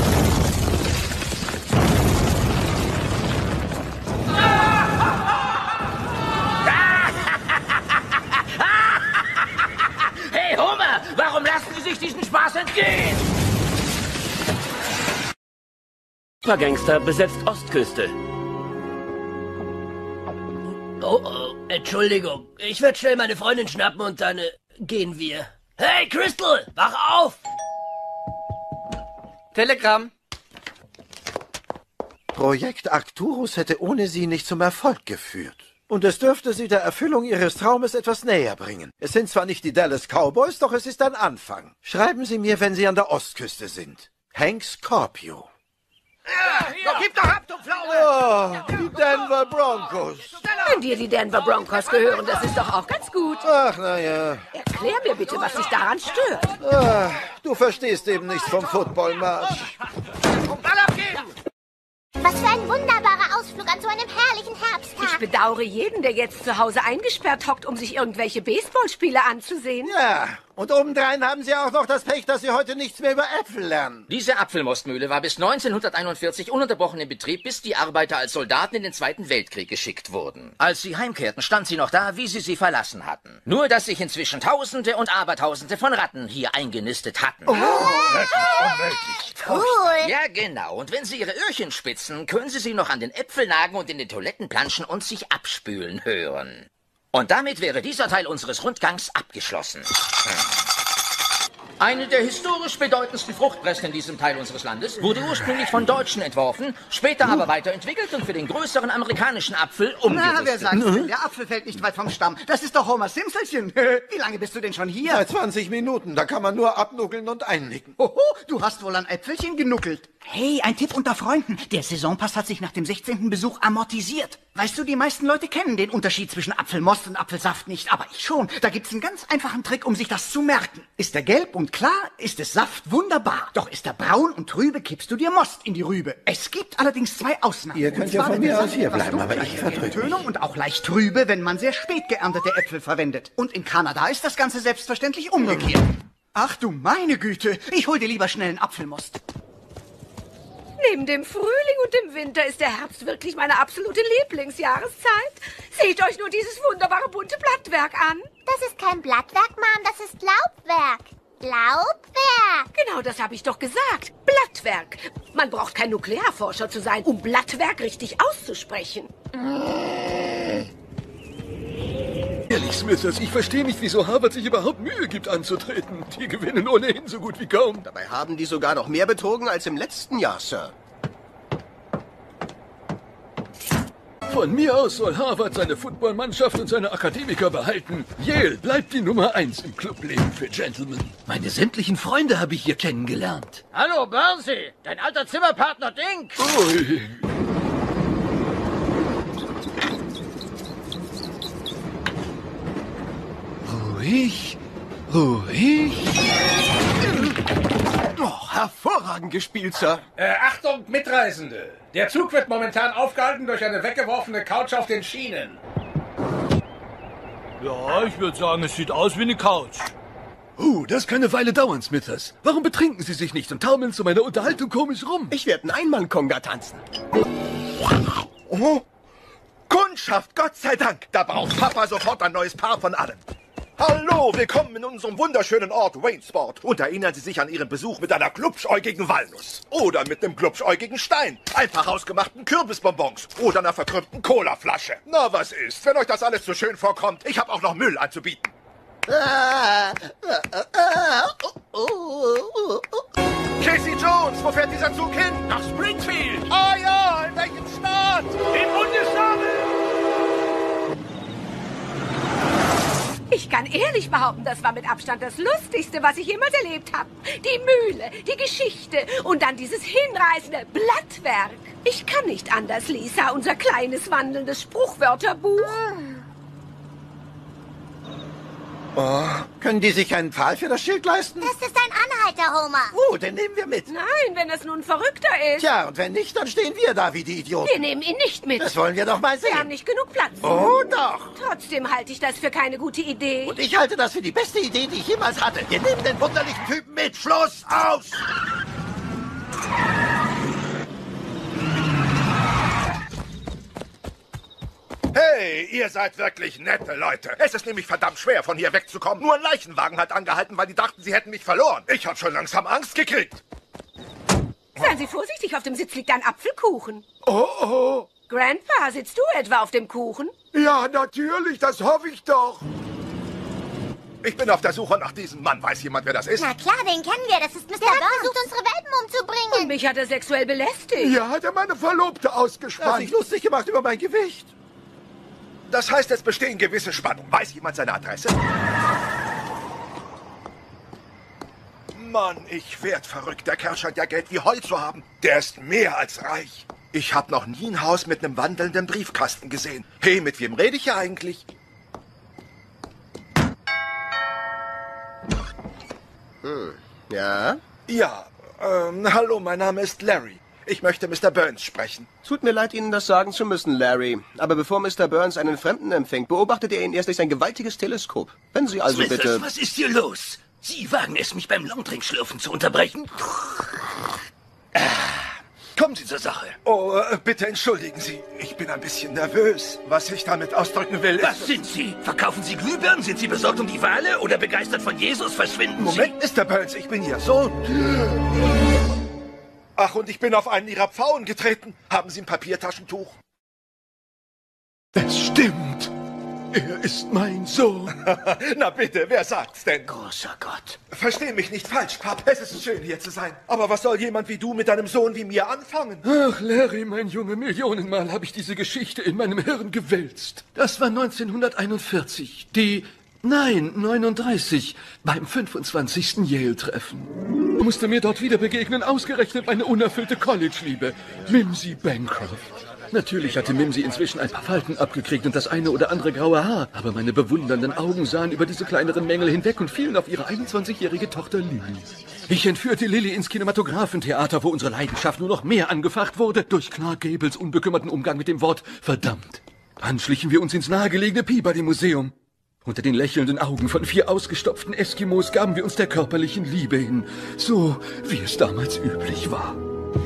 [SPEAKER 11] Hey, Homer, warum lassen Sie sich diesen Spaß entgehen?
[SPEAKER 6] Supergangster besetzt Ostküste.
[SPEAKER 16] Oh, Entschuldigung. Ich werde schnell meine Freundin schnappen und dann gehen wir. Hey, Crystal, wach auf!
[SPEAKER 8] Telegramm.
[SPEAKER 3] Projekt Arcturus hätte ohne Sie nicht zum Erfolg geführt. Und es dürfte Sie der Erfüllung Ihres Traumes etwas näher bringen. Es sind zwar nicht die Dallas Cowboys, doch es ist ein Anfang. Schreiben Sie mir, wenn Sie an der Ostküste sind. Hank Scorpio.
[SPEAKER 1] Ja, gib doch ab, du Pflaume!
[SPEAKER 3] Oh, die Denver Broncos.
[SPEAKER 4] Wenn dir die Denver Broncos gehören, das ist doch auch ganz gut.
[SPEAKER 3] Ach, naja.
[SPEAKER 4] Erklär mir bitte, was dich daran stört.
[SPEAKER 3] Ah, du verstehst eben nichts vom Football, Marge.
[SPEAKER 1] Ball abgeben!
[SPEAKER 5] Was für ein wunderbarer Ausflug an so einem herrlichen Herbsttag.
[SPEAKER 4] Ich bedauere jeden, der jetzt zu Hause eingesperrt hockt, um sich irgendwelche Baseballspiele anzusehen.
[SPEAKER 3] Ja, und obendrein haben Sie auch noch das Pech, dass Sie heute nichts mehr über Äpfel lernen.
[SPEAKER 11] Diese Apfelmostmühle war bis 1941 ununterbrochen in Betrieb, bis die Arbeiter als Soldaten in den Zweiten Weltkrieg geschickt wurden. Als sie heimkehrten, stand sie noch da, wie sie verlassen hatten. Nur, dass sich inzwischen Tausende und Abertausende von Ratten hier eingenistet hatten.
[SPEAKER 1] Oh, das ist unmöglich.
[SPEAKER 5] Cool.
[SPEAKER 11] Ja, genau. Und wenn Sie Ihre Öhrchen spitzen, können Sie sie noch an den Äpfeln nagen und in den Toiletten planschen und sich abspülen hören. Und damit wäre dieser Teil unseres Rundgangs abgeschlossen. Eine der historisch bedeutendsten Fruchtpressen in diesem Teil unseres Landes wurde ursprünglich von Deutschen entworfen, später aber weiterentwickelt und für den größeren amerikanischen Apfel umgerüstet.
[SPEAKER 10] Na, wer sagt's denn? Der Apfel fällt nicht weit vom Stamm. Das ist doch Homer Simpsonchen. Wie lange bist du denn schon hier?
[SPEAKER 3] Seit 20 Minuten, da kann man nur abnuckeln und einnicken.
[SPEAKER 10] Hoho, du hast wohl ein Äpfelchen genuckelt. Hey, ein Tipp unter Freunden. Der Saisonpass hat sich nach dem 16. Besuch amortisiert. Weißt du, die meisten Leute kennen den Unterschied zwischen Apfelmost und Apfelsaft nicht, aber ich schon. Da gibt's einen ganz einfachen Trick, um sich das zu merken. Ist er gelb und klar, ist es Saft, wunderbar. Doch ist er braun und trübe, kippst du dir Most in die Rübe. Es gibt allerdings zwei Ausnahmen.
[SPEAKER 3] Ihr könnt ja von mir aus hier bleiben, aber ich verdrücke
[SPEAKER 10] Tönung und auch leicht trübe, wenn man sehr spät geerntete Äpfel verwendet. Und in Kanada ist das Ganze selbstverständlich umgekehrt. Ach du meine Güte, ich hol dir lieber schnell einen Apfelmost.
[SPEAKER 4] Neben dem Frühling und dem Winter ist der Herbst wirklich meine absolute Lieblingsjahreszeit. Seht euch nur dieses wunderbare bunte Blattwerk an.
[SPEAKER 5] Das ist kein Blattwerk, Mom, das ist Laubwerk. Laubwerk.
[SPEAKER 4] Genau, das habe ich doch gesagt. Blattwerk. Man braucht kein Nuklearforscher zu sein, um Blattwerk richtig auszusprechen.
[SPEAKER 1] Ehrlich, Smithers, ich verstehe nicht, wieso Harvard sich überhaupt Mühe gibt anzutreten. Die gewinnen ohnehin so gut wie kaum. Dabei haben die sogar noch mehr betrogen als im letzten Jahr, Sir. Von mir aus soll Harvard seine Footballmannschaft und seine Akademiker behalten. Yale bleibt die Nummer 1 im Clubleben für Gentlemen.
[SPEAKER 17] Meine sämtlichen Freunde habe ich hier kennengelernt.
[SPEAKER 18] Hallo, Bernsey, dein alter Zimmerpartner Dink.
[SPEAKER 1] Ui.
[SPEAKER 17] Ruhig, ruhig.
[SPEAKER 1] Oh, hervorragend gespielt, Sir.
[SPEAKER 8] Achtung, Mitreisende. Der Zug wird momentan aufgehalten durch eine weggeworfene Couch auf den Schienen.
[SPEAKER 17] Ja, ich würde sagen, es sieht aus wie eine Couch.
[SPEAKER 1] Das kann eine Weile dauern, Smithers. Warum betrinken Sie sich nicht und taumeln zu meiner Unterhaltung komisch rum?
[SPEAKER 19] Ich werde einen Einmann-Konga tanzen.
[SPEAKER 3] Oh, Kundschaft, Gott sei Dank. Da braucht Papa sofort ein neues Paar von allem. Hallo, willkommen in unserem wunderschönen Ort Waynesport. Und erinnern Sie sich an Ihren Besuch mit einer glubschäugigen Walnuss. Oder mit einem glubschäugigen Stein. Einfach ausgemachten Kürbisbonbons. Oder einer verkrümmten Colaflasche. Na, was ist? Wenn euch das alles so schön vorkommt, ich habe auch noch Müll anzubieten. Casey Jones, wo fährt dieser Zug hin?
[SPEAKER 14] Nach Springfield.
[SPEAKER 3] Ah ja, in welchem Staat?
[SPEAKER 14] Im Bundesstaat.
[SPEAKER 4] Ich kann ehrlich behaupten, das war mit Abstand das Lustigste, was ich jemals erlebt habe. Die Mühle, die Geschichte und dann dieses hinreißende Blattwerk. Ich kann nicht anders, Lisa, unser kleines wandelndes Spruchwörterbuch.
[SPEAKER 3] Oh, können die sich einen Pfahl für das Schild leisten?
[SPEAKER 5] Das ist ein Anhalter, Homer.
[SPEAKER 3] Oh, den nehmen wir mit.
[SPEAKER 4] Nein, wenn das nun verrückter ist.
[SPEAKER 3] Tja, und wenn nicht, dann stehen wir da wie die Idioten.
[SPEAKER 4] Wir nehmen ihn nicht mit.
[SPEAKER 3] Das wollen wir doch mal sehen.
[SPEAKER 4] Wir haben nicht genug Platz.
[SPEAKER 3] Oh, doch.
[SPEAKER 4] Trotzdem halte ich das für keine gute Idee.
[SPEAKER 3] Und ich halte das für die beste Idee, die ich jemals hatte. Wir nehmen den wunderlichen Typen mit. Schluss, aus! Hey, ihr seid wirklich nette Leute. Es ist nämlich verdammt schwer, von hier wegzukommen. Nur ein Leichenwagen hat angehalten, weil die dachten, sie hätten mich verloren. Ich habe schon langsam Angst gekriegt.
[SPEAKER 4] Seien Sie vorsichtig, auf dem Sitz liegt ein Apfelkuchen.
[SPEAKER 3] Oh.
[SPEAKER 4] Grandpa, sitzt du etwa auf dem Kuchen?
[SPEAKER 3] Ja, natürlich, das hoffe ich doch. Ich bin auf der Suche nach diesem Mann. Weiß jemand, wer das ist?
[SPEAKER 5] Na klar, den kennen wir. Das ist Mr. Burns. Versucht, unsere Welpen umzubringen.
[SPEAKER 4] Und mich hat er sexuell belästigt.
[SPEAKER 3] Ja, hat er meine Verlobte ausgespannt. Er hat sich lustig gemacht über mein Gewicht. Das heißt, es bestehen gewisse Spannungen. Weiß jemand seine Adresse? Mann, ich werd verrückt. Der Kerl scheint ja Geld wie Heu zu haben. Der ist mehr als reich. Ich habe noch nie ein Haus mit einem wandelnden Briefkasten gesehen. Hey, mit wem rede ich hier eigentlich?
[SPEAKER 19] Ja?
[SPEAKER 3] Ja, hallo, mein Name ist Larry. Ich möchte Mr. Burns sprechen.
[SPEAKER 19] Tut mir leid, Ihnen das sagen zu müssen, Larry. Aber bevor Mr. Burns einen Fremden empfängt, beobachtet er ihn erst durch sein gewaltiges Teleskop. Wenn Sie also
[SPEAKER 17] Smithers,
[SPEAKER 19] bitte...
[SPEAKER 17] was ist hier los? Sie wagen es, mich beim Longdrink-Schlürfen zu unterbrechen? Kommen Sie zur Sache.
[SPEAKER 3] Oh, bitte entschuldigen Sie. Ich bin ein bisschen nervös. Was ich damit ausdrücken will, ist...
[SPEAKER 17] Was sind Sie? Verkaufen Sie Glühbirnen? Sind Sie besorgt um die Wale? Oder begeistert von Jesus? Verschwinden
[SPEAKER 3] Moment, Mr. Burns, ich bin Ihr Sohn. Ach, und ich bin auf einen Ihrer Pfauen getreten. Haben Sie ein Papiertaschentuch?
[SPEAKER 1] Es stimmt. Er ist mein Sohn.
[SPEAKER 3] Na bitte, wer sagt's denn?
[SPEAKER 17] Großer Gott.
[SPEAKER 3] Versteh mich nicht falsch, Pap. Es ist schön, hier zu sein. Aber was soll jemand wie du mit einem Sohn wie mir anfangen?
[SPEAKER 1] Ach, Larry, mein Junge, Millionenmal habe ich diese Geschichte in meinem Hirn gewälzt. Das war 1941. 39. Beim 25. Yale-Treffen. Musste mir dort wieder begegnen, ausgerechnet meine unerfüllte College-Liebe, Mimsy Bancroft. Natürlich hatte Mimsy inzwischen ein paar Falten abgekriegt und das eine oder andere graue Haar. Aber meine bewundernden Augen sahen über diese kleineren Mängel hinweg und fielen auf ihre 21-jährige Tochter Lily. Ich entführte Lily ins Kinematographentheater, wo unsere Leidenschaft nur noch mehr angefacht wurde, durch Clark Gables unbekümmerten Umgang mit dem Wort verdammt. Dann schlichen wir uns ins nahegelegene Peabody-Museum. Unter den lächelnden Augen von 4 ausgestopften Eskimos gaben wir uns der körperlichen Liebe hin, so wie es damals üblich war.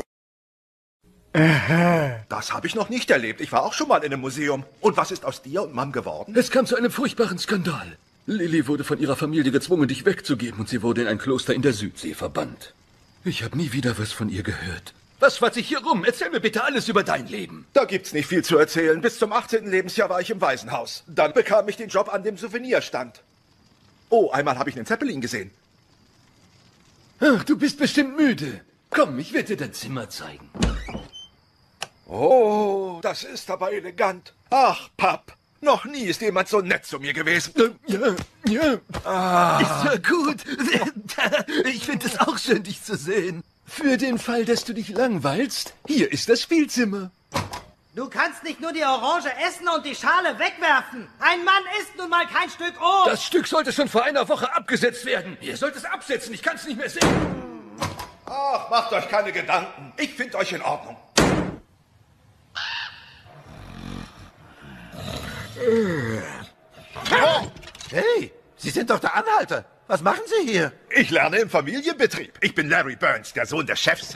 [SPEAKER 3] Das habe ich noch nicht erlebt. Ich war auch schon mal in einem Museum. Und was ist aus dir und Mom geworden?
[SPEAKER 1] Es kam zu einem furchtbaren Skandal. Lily wurde von ihrer Familie gezwungen, dich wegzugeben, und sie wurde in ein Kloster in der Südsee verbannt. Ich habe nie wieder was von ihr gehört. Was schwatze ich hier rum? Erzähl mir bitte alles über dein Leben.
[SPEAKER 3] Da gibt's nicht viel zu erzählen. Bis zum 18. Lebensjahr war ich im Waisenhaus. Dann bekam ich den Job an dem Souvenirstand. Oh, einmal habe ich einen Zeppelin gesehen.
[SPEAKER 1] Ach, du bist bestimmt müde. Komm, ich werde dir dein Zimmer zeigen.
[SPEAKER 17] Oh, das ist aber elegant. Ach, Papp, noch nie ist jemand so nett zu mir gewesen.
[SPEAKER 1] Ja.
[SPEAKER 17] Ah.
[SPEAKER 1] Ist ja gut. Ich finde es auch schön, dich zu sehen. Für den Fall, dass du dich langweilst, hier ist das Spielzimmer.
[SPEAKER 9] Du kannst nicht nur die Orange essen und die Schale wegwerfen. Ein Mann isst nun mal kein Stück Obst.
[SPEAKER 1] Das Stück sollte schon vor einer Woche abgesetzt werden. Ihr sollt es absetzen, ich kann es nicht mehr sehen.
[SPEAKER 17] Ach, macht euch keine Gedanken. Ich finde euch in Ordnung.
[SPEAKER 3] Hey, Sie sind doch der Anhalter. Was machen Sie hier?
[SPEAKER 17] Ich lerne im Familienbetrieb. Ich bin Larry Burns, der Sohn des Chefs.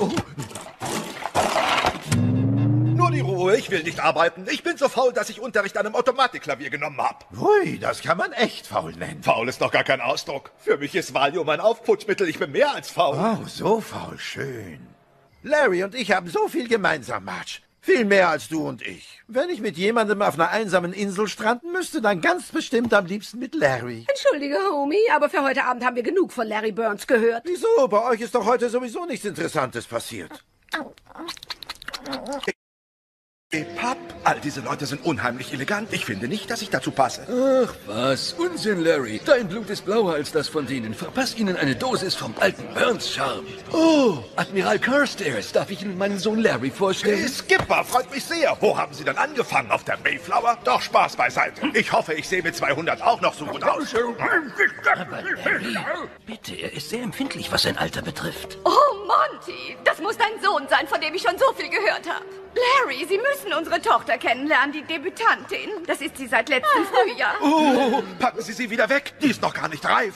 [SPEAKER 17] Nur die Ruhe, ich will nicht arbeiten. Ich bin so faul, dass ich Unterricht an einem Automatikklavier genommen habe.
[SPEAKER 3] Hui, das kann man echt faul nennen.
[SPEAKER 17] Faul ist doch gar kein Ausdruck. Für mich ist Valium ein Aufputschmittel. Ich bin mehr als faul.
[SPEAKER 3] Oh, so faul, schön. Larry und ich haben so viel gemeinsam, Marge. Viel mehr als du und ich. Wenn ich mit jemandem auf einer einsamen Insel stranden müsste, dann ganz bestimmt am liebsten mit Larry.
[SPEAKER 4] Entschuldige, Homie, aber für heute Abend haben wir genug von Larry Burns gehört.
[SPEAKER 3] Wieso? Bei euch ist doch heute sowieso nichts Interessantes passiert.
[SPEAKER 17] Hey, Papp, all diese Leute sind unheimlich elegant. Ich finde nicht, dass ich dazu passe.
[SPEAKER 1] Ach was, Unsinn, Larry. Dein Blut ist blauer als das von denen. Verpass ihnen eine Dosis vom alten Burns-Charme. Oh, Admiral Carstairs, darf ich Ihnen meinen Sohn Larry vorstellen?
[SPEAKER 17] Hey, Skipper, freut mich sehr. Wo haben Sie denn angefangen? Auf der Mayflower? Doch, Spaß beiseite. Ich hoffe, ich sehe mit 200 auch noch so gut aus.
[SPEAKER 15] Aber Larry, bitte, er ist sehr empfindlich, was sein Alter betrifft.
[SPEAKER 2] Oh, Monty, das muss dein Sohn sein, von dem ich schon so viel gehört habe. Larry, Sie müssen unsere Tochter kennenlernen, die Debütantin. Das ist sie seit letztem Frühjahr.
[SPEAKER 17] Oh, packen Sie sie wieder weg. Die ist noch gar nicht reif.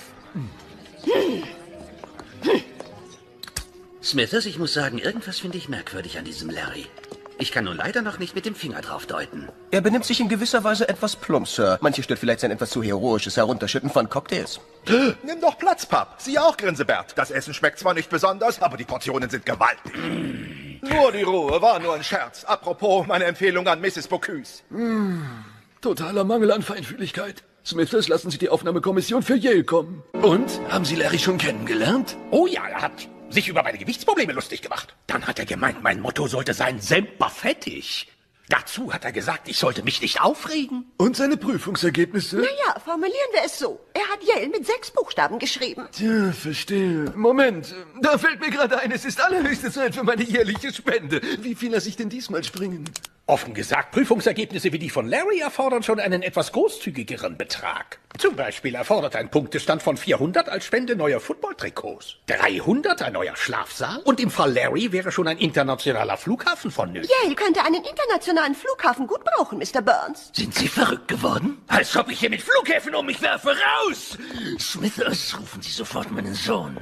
[SPEAKER 6] Smithers, ich muss sagen, irgendwas finde ich merkwürdig an diesem Larry. Ich kann nur leider noch nicht mit dem Finger drauf deuten.
[SPEAKER 19] Er benimmt sich in gewisser Weise etwas plump, Sir. Manche stört vielleicht sein etwas zu heroisches Herunterschütten von Cocktails.
[SPEAKER 17] Nimm doch Platz, Papp. Sie auch, Grinsebert. Das Essen schmeckt zwar nicht besonders, aber die Portionen sind gewaltig. Nur die Ruhe, war nur ein Scherz. Apropos, meine Empfehlung an Mrs. Bocuse.
[SPEAKER 1] Totaler Mangel an Feinfühligkeit. Smithers, lassen Sie die Aufnahmekommission für Yale kommen. Und? Haben Sie Larry schon kennengelernt?
[SPEAKER 17] Oh ja, er hat sich über meine Gewichtsprobleme lustig gemacht. Dann hat er gemeint, mein Motto sollte sein, semper fettig. Dazu hat er gesagt, ich sollte mich nicht aufregen.
[SPEAKER 1] Und seine Prüfungsergebnisse?
[SPEAKER 12] Naja, formulieren wir es so. Er hat Yale mit 6 Buchstaben geschrieben.
[SPEAKER 1] Tja, verstehe. Moment, da fällt mir gerade ein, es ist allerhöchste Zeit für meine jährliche Spende. Wie viel lasse ich denn diesmal springen?
[SPEAKER 20] Offen gesagt, Prüfungsergebnisse wie die von Larry erfordern schon einen etwas großzügigeren Betrag. Zum Beispiel erfordert ein Punktestand von 400 als Spende neuer Footballtrikots, 300 ein neuer Schlafsaal und im Fall Larry wäre schon ein internationaler Flughafen vonnöten.
[SPEAKER 12] Yale könnte einen internationalen Flughafen gut brauchen, Mr. Burns.
[SPEAKER 15] Sind Sie verrückt geworden? Als ob ich hier mit Flughäfen um mich werfe. Raus! Smithers, rufen Sie sofort meinen Sohn.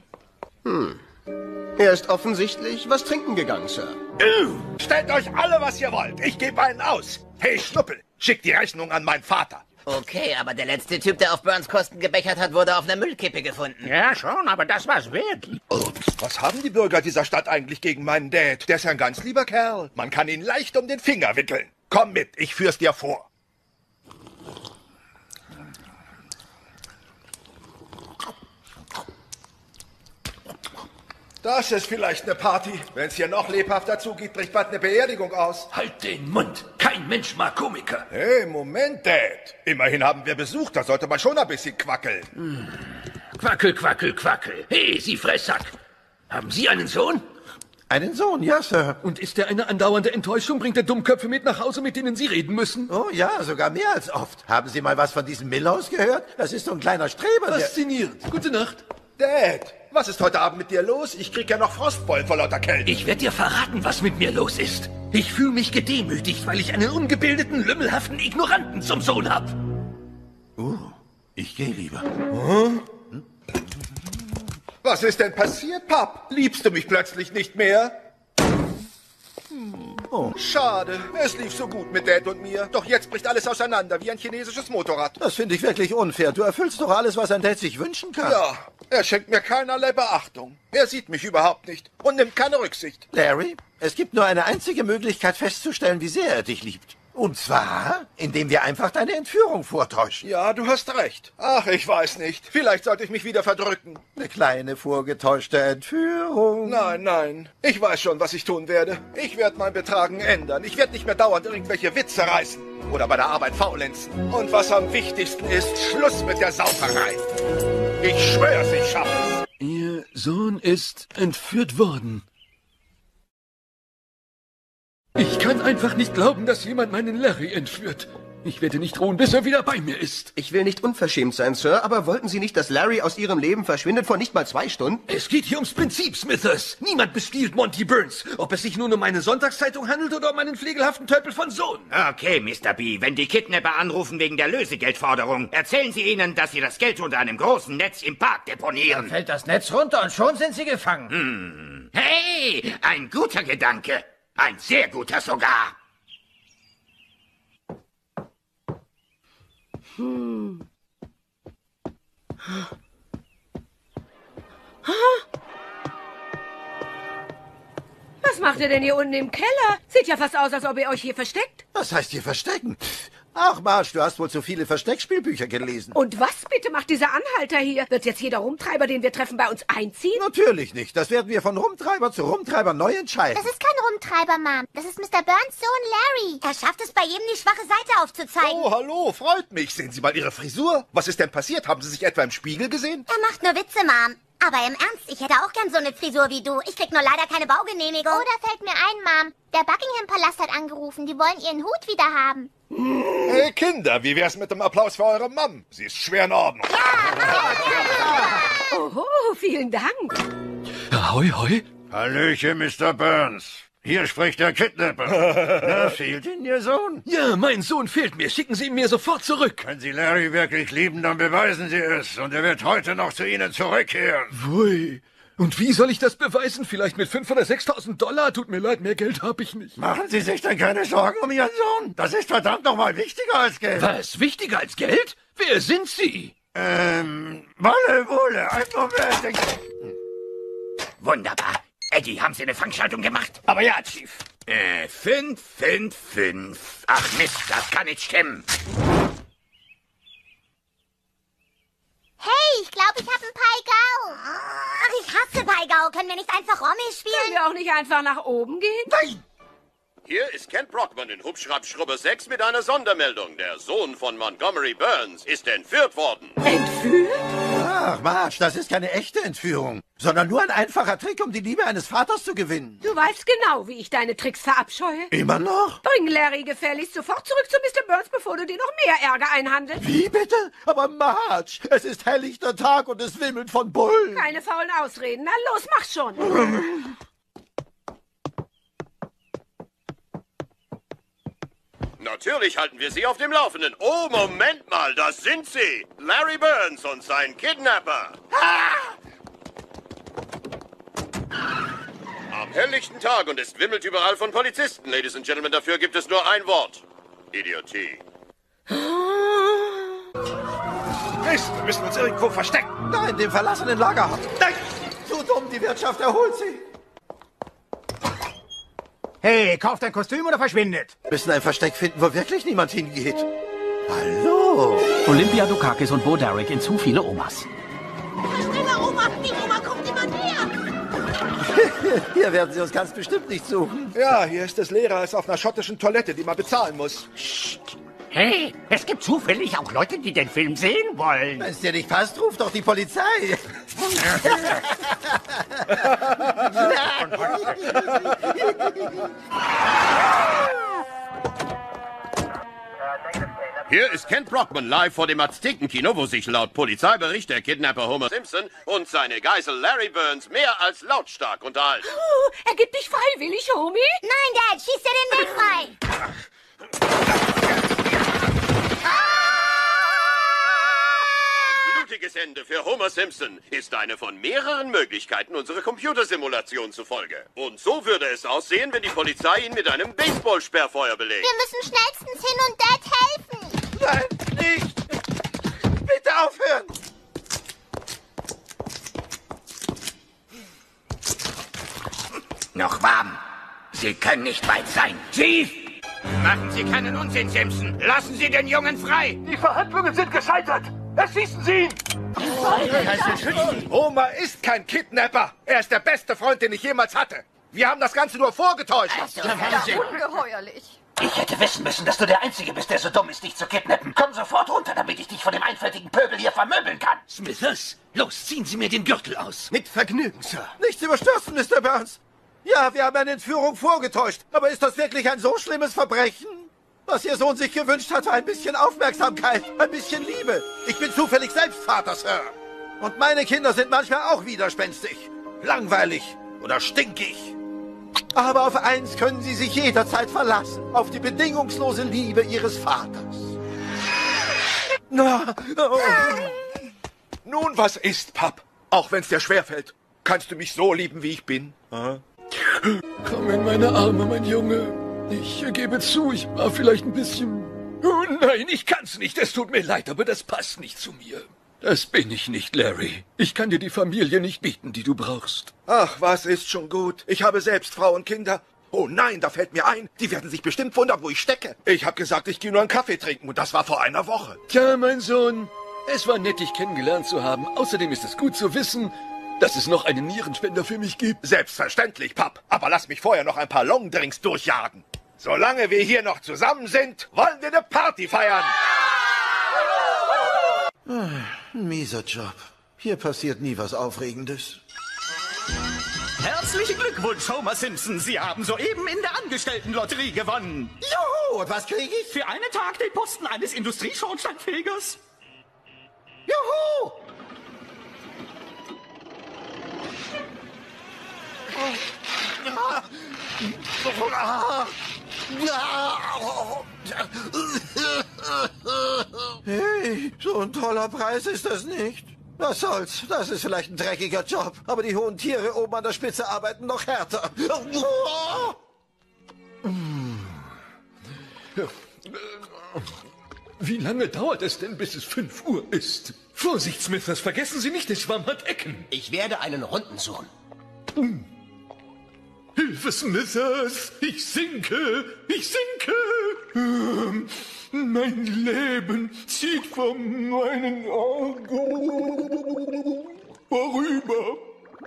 [SPEAKER 19] Er ist offensichtlich was trinken gegangen, Sir.
[SPEAKER 17] Stellt euch alle, was ihr wollt. Ich gebe einen aus. Hey, Schnuppel, schick die Rechnung an meinen Vater.
[SPEAKER 18] Okay, aber der letzte Typ, der auf Burns Kosten gebechert hat, wurde auf einer Müllkippe gefunden.
[SPEAKER 20] Ja, schon, aber das war's wert.
[SPEAKER 17] Ups, was haben die Bürger dieser Stadt eigentlich gegen meinen Dad? Der ist ein ganz lieber Kerl. Man kann ihn leicht um den Finger wickeln. Komm mit, ich führ's dir vor. Das ist vielleicht eine Party. Wenn es hier noch lebhafter zugeht, bricht bald eine Beerdigung aus.
[SPEAKER 15] Halt den Mund. Kein Mensch mag Komiker.
[SPEAKER 17] Hey, Moment, Dad. Immerhin haben wir Besuch, da sollte man schon ein bisschen quackeln.
[SPEAKER 15] Quackel, quackel, quackel. Hey, Sie Fresssack. Haben Sie einen Sohn?
[SPEAKER 3] Einen Sohn, ja, Sir.
[SPEAKER 1] Und ist er eine andauernde Enttäuschung? Bringt er Dummköpfe mit nach Hause, mit denen Sie reden müssen?
[SPEAKER 3] Oh ja, sogar mehr als oft. Haben Sie mal was von diesem Milhouse gehört? Das ist so ein kleiner Streber.
[SPEAKER 1] Faszinierend. Gute Nacht.
[SPEAKER 17] Dad, was ist heute Abend mit dir los? Ich krieg ja noch Frostbeulen vor lauter Kälte.
[SPEAKER 15] Ich werde dir verraten, was mit mir los ist. Ich fühle mich gedemütigt, weil ich einen ungebildeten, lümmelhaften Ignoranten zum Sohn hab.
[SPEAKER 3] Ich gehe lieber.
[SPEAKER 17] Was ist denn passiert, Papp? Liebst du mich plötzlich nicht mehr? Oh. Schade, es lief so gut mit Dad und mir. Doch jetzt bricht alles auseinander wie ein chinesisches Motorrad.
[SPEAKER 3] Das finde ich wirklich unfair. Du erfüllst doch alles, was ein Dad sich wünschen kann.
[SPEAKER 17] Ja, er schenkt mir keinerlei Beachtung. Er sieht mich überhaupt nicht und nimmt keine Rücksicht.
[SPEAKER 3] Larry, es gibt nur eine einzige Möglichkeit festzustellen, wie sehr er dich liebt. Und zwar, indem wir einfach deine Entführung vortäuschen.
[SPEAKER 17] Ja, du hast recht. Ach, ich weiß nicht. Vielleicht sollte ich mich wieder verdrücken.
[SPEAKER 3] Eine kleine vorgetäuschte Entführung.
[SPEAKER 17] Nein, nein. Ich weiß schon, was ich tun werde. Ich werde mein Betragen ändern. Ich werde nicht mehr dauernd irgendwelche Witze reißen. Oder bei der Arbeit faulenzen. Und was am wichtigsten ist, Schluss mit der Sauferei. Ich schwör's, ich schaffe es.
[SPEAKER 1] Ihr Sohn ist entführt worden. Ich kann einfach nicht glauben, dass jemand meinen Larry entführt. Ich werde nicht ruhen, bis er wieder bei mir ist.
[SPEAKER 19] Ich will nicht unverschämt sein, Sir, aber wollten Sie nicht, dass Larry aus Ihrem Leben verschwindet vor nicht mal 2 Stunden?
[SPEAKER 15] Es geht hier ums Prinzip, Smithers. Niemand bestiehlt Monty Burns. Ob es sich nun um eine Sonntagszeitung handelt oder um einen pflegelhaften Tölpel von Sohn.
[SPEAKER 21] Okay, Mr. B, wenn die Kidnapper anrufen wegen der Lösegeldforderung, erzählen Sie ihnen, dass Sie das Geld unter einem großen Netz im Park deponieren.
[SPEAKER 18] Dann fällt das Netz runter und schon sind Sie gefangen.
[SPEAKER 21] Hey, ein guter Gedanke. Ein sehr guter sogar.
[SPEAKER 4] Was macht ihr denn hier unten im Keller? Sieht ja fast aus, als ob ihr euch hier versteckt.
[SPEAKER 3] Was heißt hier verstecken? Ach, Marsch, du hast wohl zu viele Versteckspielbücher gelesen.
[SPEAKER 4] Und was bitte macht dieser Anhalter hier? Wird jetzt jeder Rumtreiber, den wir treffen, bei uns einziehen?
[SPEAKER 3] Natürlich nicht. Das werden wir von Rumtreiber zu Rumtreiber neu entscheiden.
[SPEAKER 5] Das ist kein Rumtreiber, Mom. Das ist Mr. Burns Sohn Larry.
[SPEAKER 7] Er schafft es, bei jedem die schwache Seite aufzuzeigen.
[SPEAKER 17] Oh, hallo, freut mich. Sehen Sie mal Ihre Frisur. Was ist denn passiert? Haben Sie sich etwa im Spiegel gesehen?
[SPEAKER 7] Er macht nur Witze, Mom. Aber im Ernst, ich hätte auch gern so eine Frisur wie du. Ich krieg nur leider keine Baugenehmigung.
[SPEAKER 5] Oh, da fällt mir ein, Mom. Der Buckingham-Palast hat angerufen. Die wollen ihren Hut wieder haben.
[SPEAKER 17] Hey, Kinder, wie wär's mit dem Applaus für eure Mom? Sie ist schwer in Ordnung.
[SPEAKER 4] Oho, vielen Dank.
[SPEAKER 1] Ahoi, hoi.
[SPEAKER 3] Hallöchen, Mr. Burns. Hier spricht der Kidnapper. Na, fehlt Ihnen Ihr Sohn?
[SPEAKER 15] Ja, mein Sohn fehlt mir. Schicken Sie ihn mir sofort zurück.
[SPEAKER 3] Wenn Sie Larry wirklich lieben, dann beweisen Sie es. Und er wird heute noch zu Ihnen zurückkehren.
[SPEAKER 1] Pfui. Und wie soll ich das beweisen? Vielleicht mit 5.000 oder 6.000 $? Tut mir leid, mehr Geld habe ich nicht.
[SPEAKER 3] Machen Sie sich denn keine Sorgen um Ihren Sohn? Das ist verdammt nochmal wichtiger als Geld.
[SPEAKER 15] Was? Wichtiger als Geld? Wer sind Sie?
[SPEAKER 3] Wolle, ein Moment.
[SPEAKER 21] Wunderbar. Eddie, haben Sie eine Fangschaltung gemacht?
[SPEAKER 15] Aber ja, Chief.
[SPEAKER 21] 5, 5, 5. Ach Mist, das kann nicht stimmen.
[SPEAKER 5] Hey, ich glaube, ich habe einen Pai-Gau.
[SPEAKER 7] Ach, ich hasse Paigau. Können wir nicht einfach Romy
[SPEAKER 4] Können
[SPEAKER 7] spielen?
[SPEAKER 4] wir auch nicht einfach nach oben gehen?
[SPEAKER 21] Nein!
[SPEAKER 22] Hier ist Kent Brockman in Hubschraubschrubber 6 mit einer Sondermeldung. Der Sohn von Montgomery Burns ist entführt worden.
[SPEAKER 4] Entführt?
[SPEAKER 3] Ach, Marge, das ist keine echte Entführung, sondern nur ein einfacher Trick, um die Liebe eines Vaters zu gewinnen.
[SPEAKER 4] Du weißt genau, wie ich deine Tricks verabscheue.
[SPEAKER 3] Immer noch?
[SPEAKER 4] Bring Larry gefälligst sofort zurück zu Mr. Burns, bevor du dir noch mehr Ärger einhandelst.
[SPEAKER 3] Wie bitte? Aber Marge, es ist helllichter Tag und es wimmelt von Bullen.
[SPEAKER 4] Keine faulen Ausreden. Na los, mach schon.
[SPEAKER 22] Natürlich halten wir Sie auf dem Laufenden. Oh, Moment mal, das sind Sie. Larry Burns und sein Kidnapper. Am helllichten Tag und es wimmelt überall von Polizisten. Ladies and Gentlemen, dafür gibt es nur ein Wort. Idiotie.
[SPEAKER 17] Mist, wir müssen uns irgendwo verstecken.
[SPEAKER 3] Nein, dem verlassenen Lagerhaus.
[SPEAKER 17] Nein!
[SPEAKER 3] Zu dumm, die Wirtschaft erholt sie.
[SPEAKER 23] Hey, kauft ein Kostüm oder verschwindet?
[SPEAKER 3] Wir müssen ein Versteck finden, wo wirklich niemand hingeht. Hallo?
[SPEAKER 24] Olympia Dukakis und Bo Derek in zu viele Omas.
[SPEAKER 5] Schneller, Oma! Die Oma kommt immer näher!
[SPEAKER 3] Hier werden sie uns ganz bestimmt nicht suchen.
[SPEAKER 17] Ja, hier ist es leerer als auf einer schottischen Toilette, die man bezahlen muss.
[SPEAKER 21] Hey, es gibt zufällig auch Leute, die den Film sehen wollen.
[SPEAKER 3] Wenn es dir nicht passt, ruf doch die Polizei.
[SPEAKER 22] Hier ist Kent Brockman live vor dem Aztekenkino, wo sich laut Polizeibericht der Kidnapper Homer Simpson und seine Geisel Larry Burns mehr als lautstark unterhalten.
[SPEAKER 4] Er gibt dich freiwillig, Homie?
[SPEAKER 7] Nein, Dad, schieß dir den Weg frei.
[SPEAKER 22] Blutiges Ende für Homer Simpson ist eine von mehreren Möglichkeiten unserer Computersimulation zufolge. Und so würde es aussehen, wenn die Polizei ihn mit einem Baseballsperrfeuer belegt.
[SPEAKER 5] Wir müssen schnellstens hin und Dad helfen.
[SPEAKER 3] Nein, nicht! Bitte aufhören!
[SPEAKER 21] Noch warm. Sie können nicht weit sein. Chief! Machen Sie keinen Unsinn, Simpson. Lassen Sie den Jungen frei.
[SPEAKER 14] Die Verhandlungen sind gescheitert. Erschießen Sie ihn!
[SPEAKER 17] Oma ist kein Kidnapper. Er ist der beste Freund, den ich jemals hatte. Wir haben das Ganze nur vorgetäuscht.
[SPEAKER 2] Ungeheuerlich.
[SPEAKER 15] Ich hätte wissen müssen, dass du der Einzige bist, der so dumm ist, dich zu kidnappen. Komm sofort runter, damit ich dich von dem einfältigen Pöbel hier vermöbeln kann. Smithers, los, ziehen Sie mir den Gürtel aus.
[SPEAKER 3] Mit Vergnügen, Sir. Nichts überstürzen, Mr. Burns. Ja, wir haben eine Entführung vorgetäuscht. Aber ist das wirklich ein so schlimmes Verbrechen? Was Ihr Sohn sich gewünscht hat, war ein bisschen Aufmerksamkeit, ein bisschen Liebe. Ich bin zufällig selbst Vater, Sir. Und meine Kinder sind manchmal auch widerspenstig, langweilig oder stinkig. Aber auf eins können Sie sich jederzeit verlassen, auf die bedingungslose Liebe Ihres Vaters.
[SPEAKER 17] Nun, was ist, Pap? Auch wenn's dir schwerfällt, kannst du mich so lieben, wie ich bin?
[SPEAKER 1] Komm in meine Arme, mein Junge. Ich gebe zu, ich war vielleicht ein bisschen... Oh nein, ich kann's nicht. Es tut mir leid, aber das passt nicht zu mir. Das bin ich nicht, Larry. Ich kann dir die Familie nicht bieten, die du brauchst.
[SPEAKER 17] Ach, was ist schon gut. Ich habe selbst Frau und Kinder. Oh nein, da fällt mir ein. Die werden sich bestimmt wundern, wo ich stecke. Ich habe gesagt, ich gehe nur einen Kaffee trinken und das war vor einer Woche.
[SPEAKER 1] Tja, mein Sohn, es war nett, dich kennengelernt zu haben. Außerdem ist es gut zu wissen, dass es noch einen Nierenspender für mich gibt.
[SPEAKER 17] Selbstverständlich, Pap. Aber lass mich vorher noch ein paar Longdrinks durchjagen. Solange wir hier noch zusammen sind, wollen wir eine Party feiern.
[SPEAKER 3] Mieser Job. Hier passiert nie was Aufregendes.
[SPEAKER 10] Herzlichen Glückwunsch, Homer Simpson. Sie haben soeben in der Angestelltenlotterie gewonnen.
[SPEAKER 3] Juhu, und was kriege ich?
[SPEAKER 10] Für einen Tag den Posten eines Industrieschornsteinfegers.
[SPEAKER 3] Juhu! Hey, so ein toller Preis ist das nicht. Was soll's, das ist vielleicht ein dreckiger Job, aber die hohen Tiere oben an der Spitze arbeiten noch härter.
[SPEAKER 1] Wie lange dauert es denn, bis es 5 Uhr ist? Vorsicht, Smithers, vergessen Sie nicht, der Schwamm hat Ecken.
[SPEAKER 15] Ich werde einen Runden suchen.
[SPEAKER 1] Hilfe, Smithers! Ich sinke! Ich sinke! Mein Leben zieht von meinen Augen vorüber.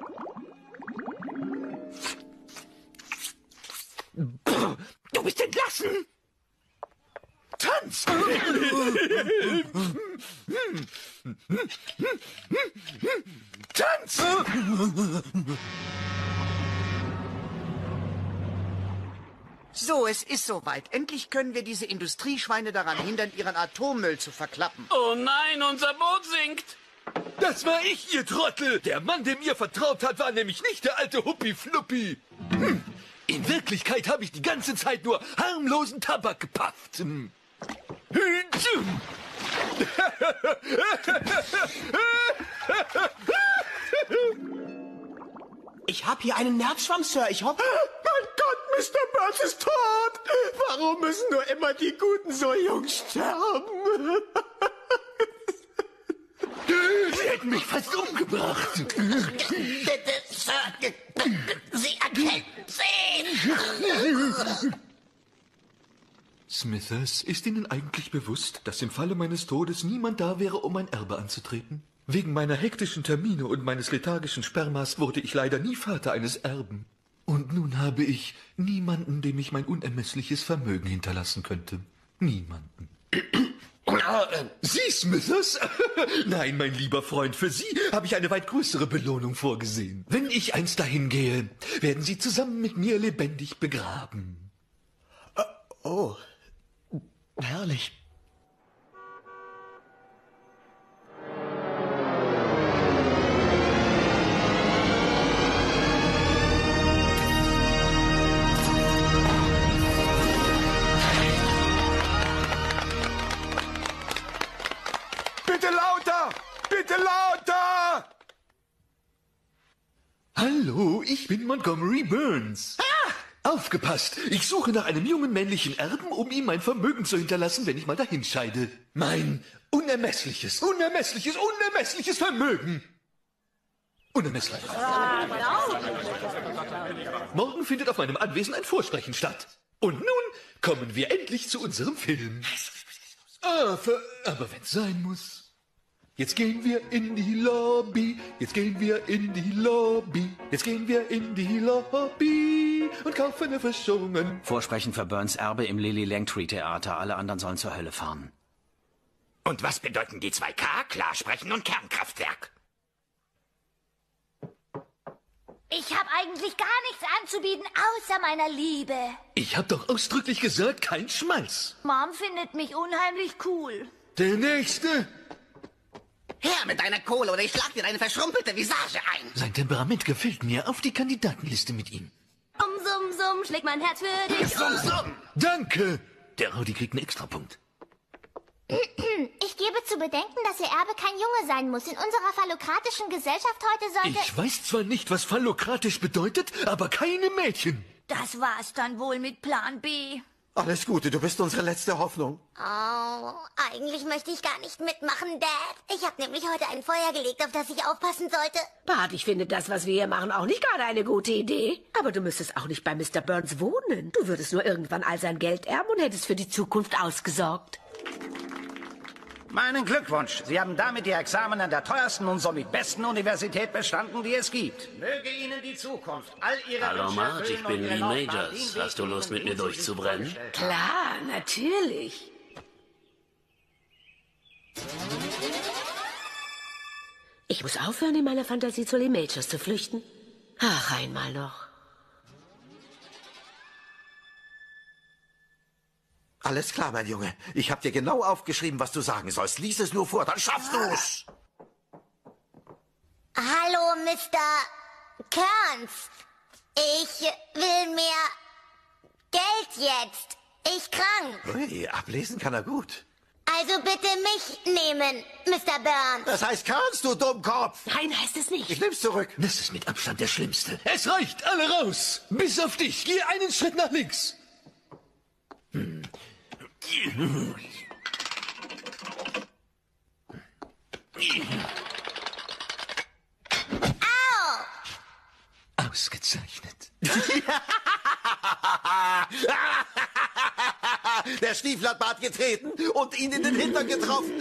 [SPEAKER 15] Du bist entlassen!
[SPEAKER 1] Tanz! Tanz!
[SPEAKER 12] So, es ist soweit. Endlich können wir diese Industrieschweine daran hindern, ihren Atommüll zu verklappen.
[SPEAKER 6] Oh nein, unser Boot sinkt.
[SPEAKER 1] Das war ich, ihr Trottel! Der Mann, der mir vertraut hat, war nämlich nicht der alte Huppi-Fluppi. In Wirklichkeit habe ich die ganze Zeit nur harmlosen Tabak gepafft.
[SPEAKER 15] Ich habe hier einen Nervschwamm, Sir. Ich hoffe...
[SPEAKER 10] Mein Gott, Mr. Burns ist tot. Warum müssen nur immer die Guten so jung sterben?
[SPEAKER 1] Sie hätten mich fast umgebracht.
[SPEAKER 15] Bitte, Sir. Sie erkennen sie.
[SPEAKER 1] Smithers, ist Ihnen eigentlich bewusst, dass im Falle meines Todes niemand da wäre, um mein Erbe anzutreten? Wegen meiner hektischen Termine und meines lethargischen Spermas wurde ich leider nie Vater eines Erben. Und nun habe ich niemanden, dem ich mein unermessliches Vermögen hinterlassen könnte. Niemanden. Sie, Smithers? Nein, mein lieber Freund, für Sie habe ich eine weit größere Belohnung vorgesehen. Wenn ich einst dahin gehe, werden Sie zusammen mit mir lebendig begraben.
[SPEAKER 15] Oh, herrlich.
[SPEAKER 17] Bitte lauter! Bitte lauter!
[SPEAKER 1] Hallo, ich bin Montgomery Burns. Aufgepasst! Ich suche nach einem jungen männlichen Erben, um ihm mein Vermögen zu hinterlassen, wenn ich mal dahinscheide. Mein unermessliches Vermögen! Unermesslich. Morgen findet auf meinem Anwesen ein Vorsprechen statt. Und nun kommen wir endlich zu unserem Film. Aber wenn's sein muss. Jetzt gehen wir in die Lobby, jetzt gehen wir in die Lobby, jetzt gehen wir in die Lobby und kaufen Erfrischungen.
[SPEAKER 24] Vorsprechen für Burns Erbe im Lily Langtry Theater. Alle anderen sollen zur Hölle fahren.
[SPEAKER 21] Und was bedeuten die 2K? Klarsprechen und Kernkraftwerk.
[SPEAKER 5] Ich habe eigentlich gar nichts anzubieten, außer meiner Liebe.
[SPEAKER 1] Ich hab doch ausdrücklich gesagt, kein Schmalz.
[SPEAKER 5] Mom findet mich unheimlich cool.
[SPEAKER 1] Der Nächste.
[SPEAKER 18] Her mit deiner Kohle oder ich schlag dir deine verschrumpelte Visage ein.
[SPEAKER 1] Sein Temperament gefällt mir. Auf die Kandidatenliste mit ihm.
[SPEAKER 5] Summ, summ, schlägt mein Herz für dich.
[SPEAKER 18] Summ, summ.
[SPEAKER 1] Danke. Der Rowdy kriegt einen Extrapunkt.
[SPEAKER 5] Ich gebe zu bedenken, dass Ihr Erbe kein Junge sein muss. In unserer phallokratischen Gesellschaft heute sollte...
[SPEAKER 1] Ich weiß zwar nicht, was phallokratisch bedeutet, aber keine Mädchen.
[SPEAKER 5] Das war's dann wohl mit Plan B.
[SPEAKER 3] Alles Gute, du bist unsere letzte Hoffnung.
[SPEAKER 7] Oh, eigentlich möchte ich gar nicht mitmachen, Dad. Ich habe nämlich heute ein Feuer gelegt, auf das ich aufpassen sollte.
[SPEAKER 4] Bart, ich finde das, was wir hier machen, auch nicht gerade eine gute Idee. Aber du müsstest auch nicht bei Mr. Burns wohnen. Du würdest nur irgendwann all sein Geld erben und hättest für die Zukunft ausgesorgt.
[SPEAKER 15] Meinen Glückwunsch. Sie haben damit Ihr Examen an der teuersten und somit besten Universität bestanden, die es gibt. Möge Ihnen die Zukunft all Ihre
[SPEAKER 6] Hallo
[SPEAKER 15] Wünsche
[SPEAKER 6] Marge,
[SPEAKER 15] erfüllen
[SPEAKER 6] ich bin
[SPEAKER 15] und Ihre
[SPEAKER 6] Lee
[SPEAKER 15] Laufbahn
[SPEAKER 6] Majors.
[SPEAKER 15] den
[SPEAKER 6] Hast du
[SPEAKER 15] Weg
[SPEAKER 6] Lust,
[SPEAKER 15] gehen,
[SPEAKER 6] mit mir
[SPEAKER 15] den Sie sich
[SPEAKER 6] durchzubrennen?
[SPEAKER 15] vorgestellt haben.
[SPEAKER 4] Klar, natürlich. Ich muss aufhören, in meiner Fantasie zu Lee Majors zu flüchten. Ach, einmal noch.
[SPEAKER 3] Alles klar, mein Junge. Ich habe dir genau aufgeschrieben, was du sagen sollst. Lies es nur vor, dann schaffst du's.
[SPEAKER 7] Hallo, Mr. Kearns. Ich will mehr Geld jetzt. Ich krank.
[SPEAKER 3] Ui, ablesen kann er gut.
[SPEAKER 7] Also bitte mich nehmen, Mr. Burns.
[SPEAKER 3] Das heißt Kearns, du Dummkopf.
[SPEAKER 4] Nein, heißt es nicht.
[SPEAKER 3] Ich nehm's zurück.
[SPEAKER 1] Das ist mit Abstand der Schlimmste. Es reicht, alle raus. Bis auf dich. Geh einen Schritt nach links.
[SPEAKER 7] Au!
[SPEAKER 1] Ausgezeichnet.
[SPEAKER 3] Der Stiefel hat Bart getreten und ihn in den Hintern getroffen.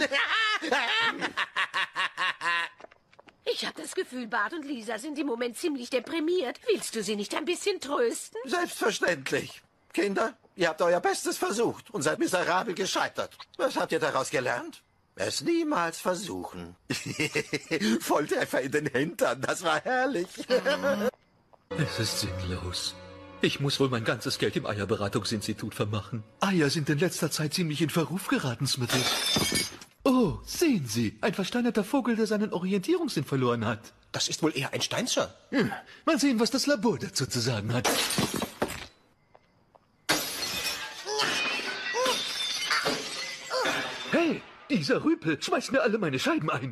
[SPEAKER 4] Ich habe das Gefühl, Bart und Lisa sind im Moment ziemlich deprimiert. Willst du sie nicht ein bisschen trösten?
[SPEAKER 3] Selbstverständlich. Kinder, ihr habt euer Bestes versucht und seid miserabel gescheitert. Was habt ihr daraus gelernt? Es niemals versuchen. Volltreffer in den Hintern, das war herrlich.
[SPEAKER 1] Es ist sinnlos. Ich muss wohl mein ganzes Geld im Eierberatungsinstitut vermachen. Eier sind in letzter Zeit ziemlich in Verruf geraten, Smithy. Oh, sehen Sie, ein versteinerter Vogel, der seinen Orientierungssinn verloren hat.
[SPEAKER 19] Das ist wohl eher ein Steinzer.
[SPEAKER 1] Mal sehen, was das Labor dazu zu sagen hat. Hey, dieser Rüpel schmeißt mir alle meine Scheiben ein.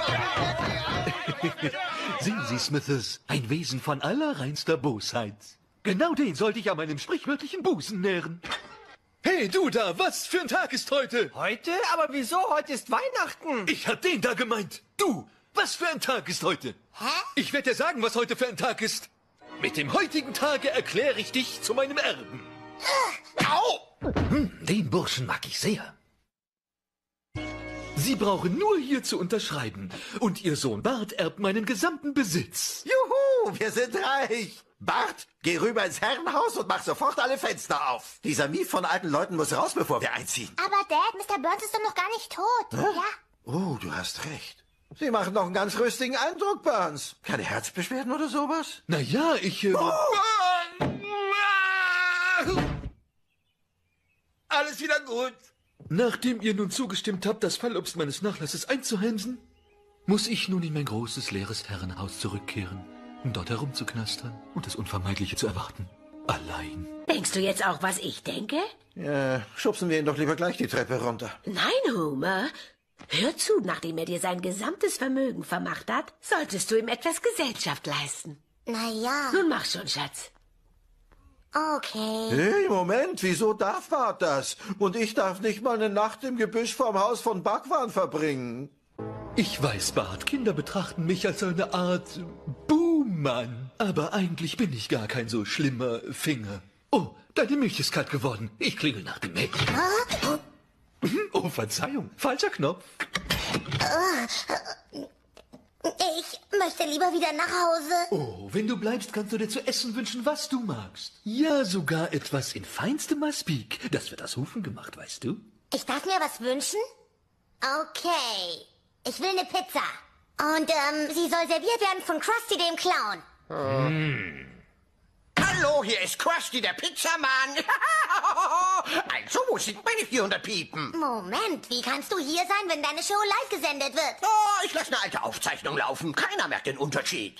[SPEAKER 1] Sehen Sie, Smithers, ein Wesen von allerreinster Bosheit. Genau den sollte ich an meinem sprichwörtlichen Busen nähren. Hey, du da, was für ein Tag ist heute?
[SPEAKER 9] Heute? Aber wieso? Heute ist Weihnachten.
[SPEAKER 1] Ich hab den da gemeint. Du, was für ein Tag ist heute?
[SPEAKER 7] Hä?
[SPEAKER 1] Ich werde dir sagen, was heute für ein Tag ist. Mit dem heutigen Tage erkläre ich dich zu meinem Erben. Au! Den Burschen mag ich sehr. Sie brauchen nur hier zu unterschreiben. Und Ihr Sohn Bart erbt meinen gesamten Besitz.
[SPEAKER 3] Juhu, wir sind reich. Bart, geh rüber ins Herrenhaus und mach sofort alle Fenster auf. Dieser Mief von alten Leuten muss raus, bevor wir einziehen.
[SPEAKER 5] Aber Dad, Mr. Burns ist doch noch gar nicht tot.
[SPEAKER 3] Hä?
[SPEAKER 5] Ja?
[SPEAKER 3] Oh, du hast recht. Sie machen doch einen ganz rüstigen Eindruck, Burns. Keine Herzbeschwerden oder sowas?
[SPEAKER 1] Na ja, ich...
[SPEAKER 10] Alles wieder gut.
[SPEAKER 1] Nachdem ihr nun zugestimmt habt, das Fallobst meines Nachlasses einzuheimsen, muss ich nun in mein großes, leeres Herrenhaus zurückkehren, um dort herumzuknastern und das Unvermeidliche zu erwarten. Allein.
[SPEAKER 4] Denkst du jetzt auch, was ich denke?
[SPEAKER 3] Ja, schubsen wir ihn doch lieber gleich die Treppe runter.
[SPEAKER 4] Nein, Homer. Hör zu, nachdem er dir sein gesamtes Vermögen vermacht hat, solltest du ihm etwas Gesellschaft leisten.
[SPEAKER 7] Na ja.
[SPEAKER 4] Nun mach schon, Schatz.
[SPEAKER 7] Okay.
[SPEAKER 3] Hey, Moment, wieso darf Bart das? Und ich darf nicht mal eine Nacht im Gebüsch vorm Haus von Bhagwan verbringen.
[SPEAKER 1] Ich weiß, Bart, Kinder betrachten mich als eine Art Buhmann. Aber eigentlich bin ich gar kein so schlimmer Finger. Oh, Deine Milch ist kalt geworden. Ich klingel nach dem Milch. Oh, Verzeihung. Falscher Knopf.
[SPEAKER 7] Ich möchte lieber wieder nach Hause.
[SPEAKER 1] Oh, wenn du bleibst, kannst du dir zu essen wünschen, was du magst. Ja, sogar etwas in feinstem Aspik. Das wird aus Hufen gemacht, weißt du?
[SPEAKER 7] Ich darf mir was wünschen? Okay. Ich will eine Pizza. Und, sie soll serviert werden von Krusty, dem Clown.
[SPEAKER 8] Hallo, hier ist Krusty, der Pizzamann. Also, wo sind meine 400 Piepen?
[SPEAKER 7] Moment, wie kannst du hier sein, wenn deine Show live gesendet wird?
[SPEAKER 8] Oh, ich lasse eine alte Aufzeichnung laufen. Keiner merkt den Unterschied.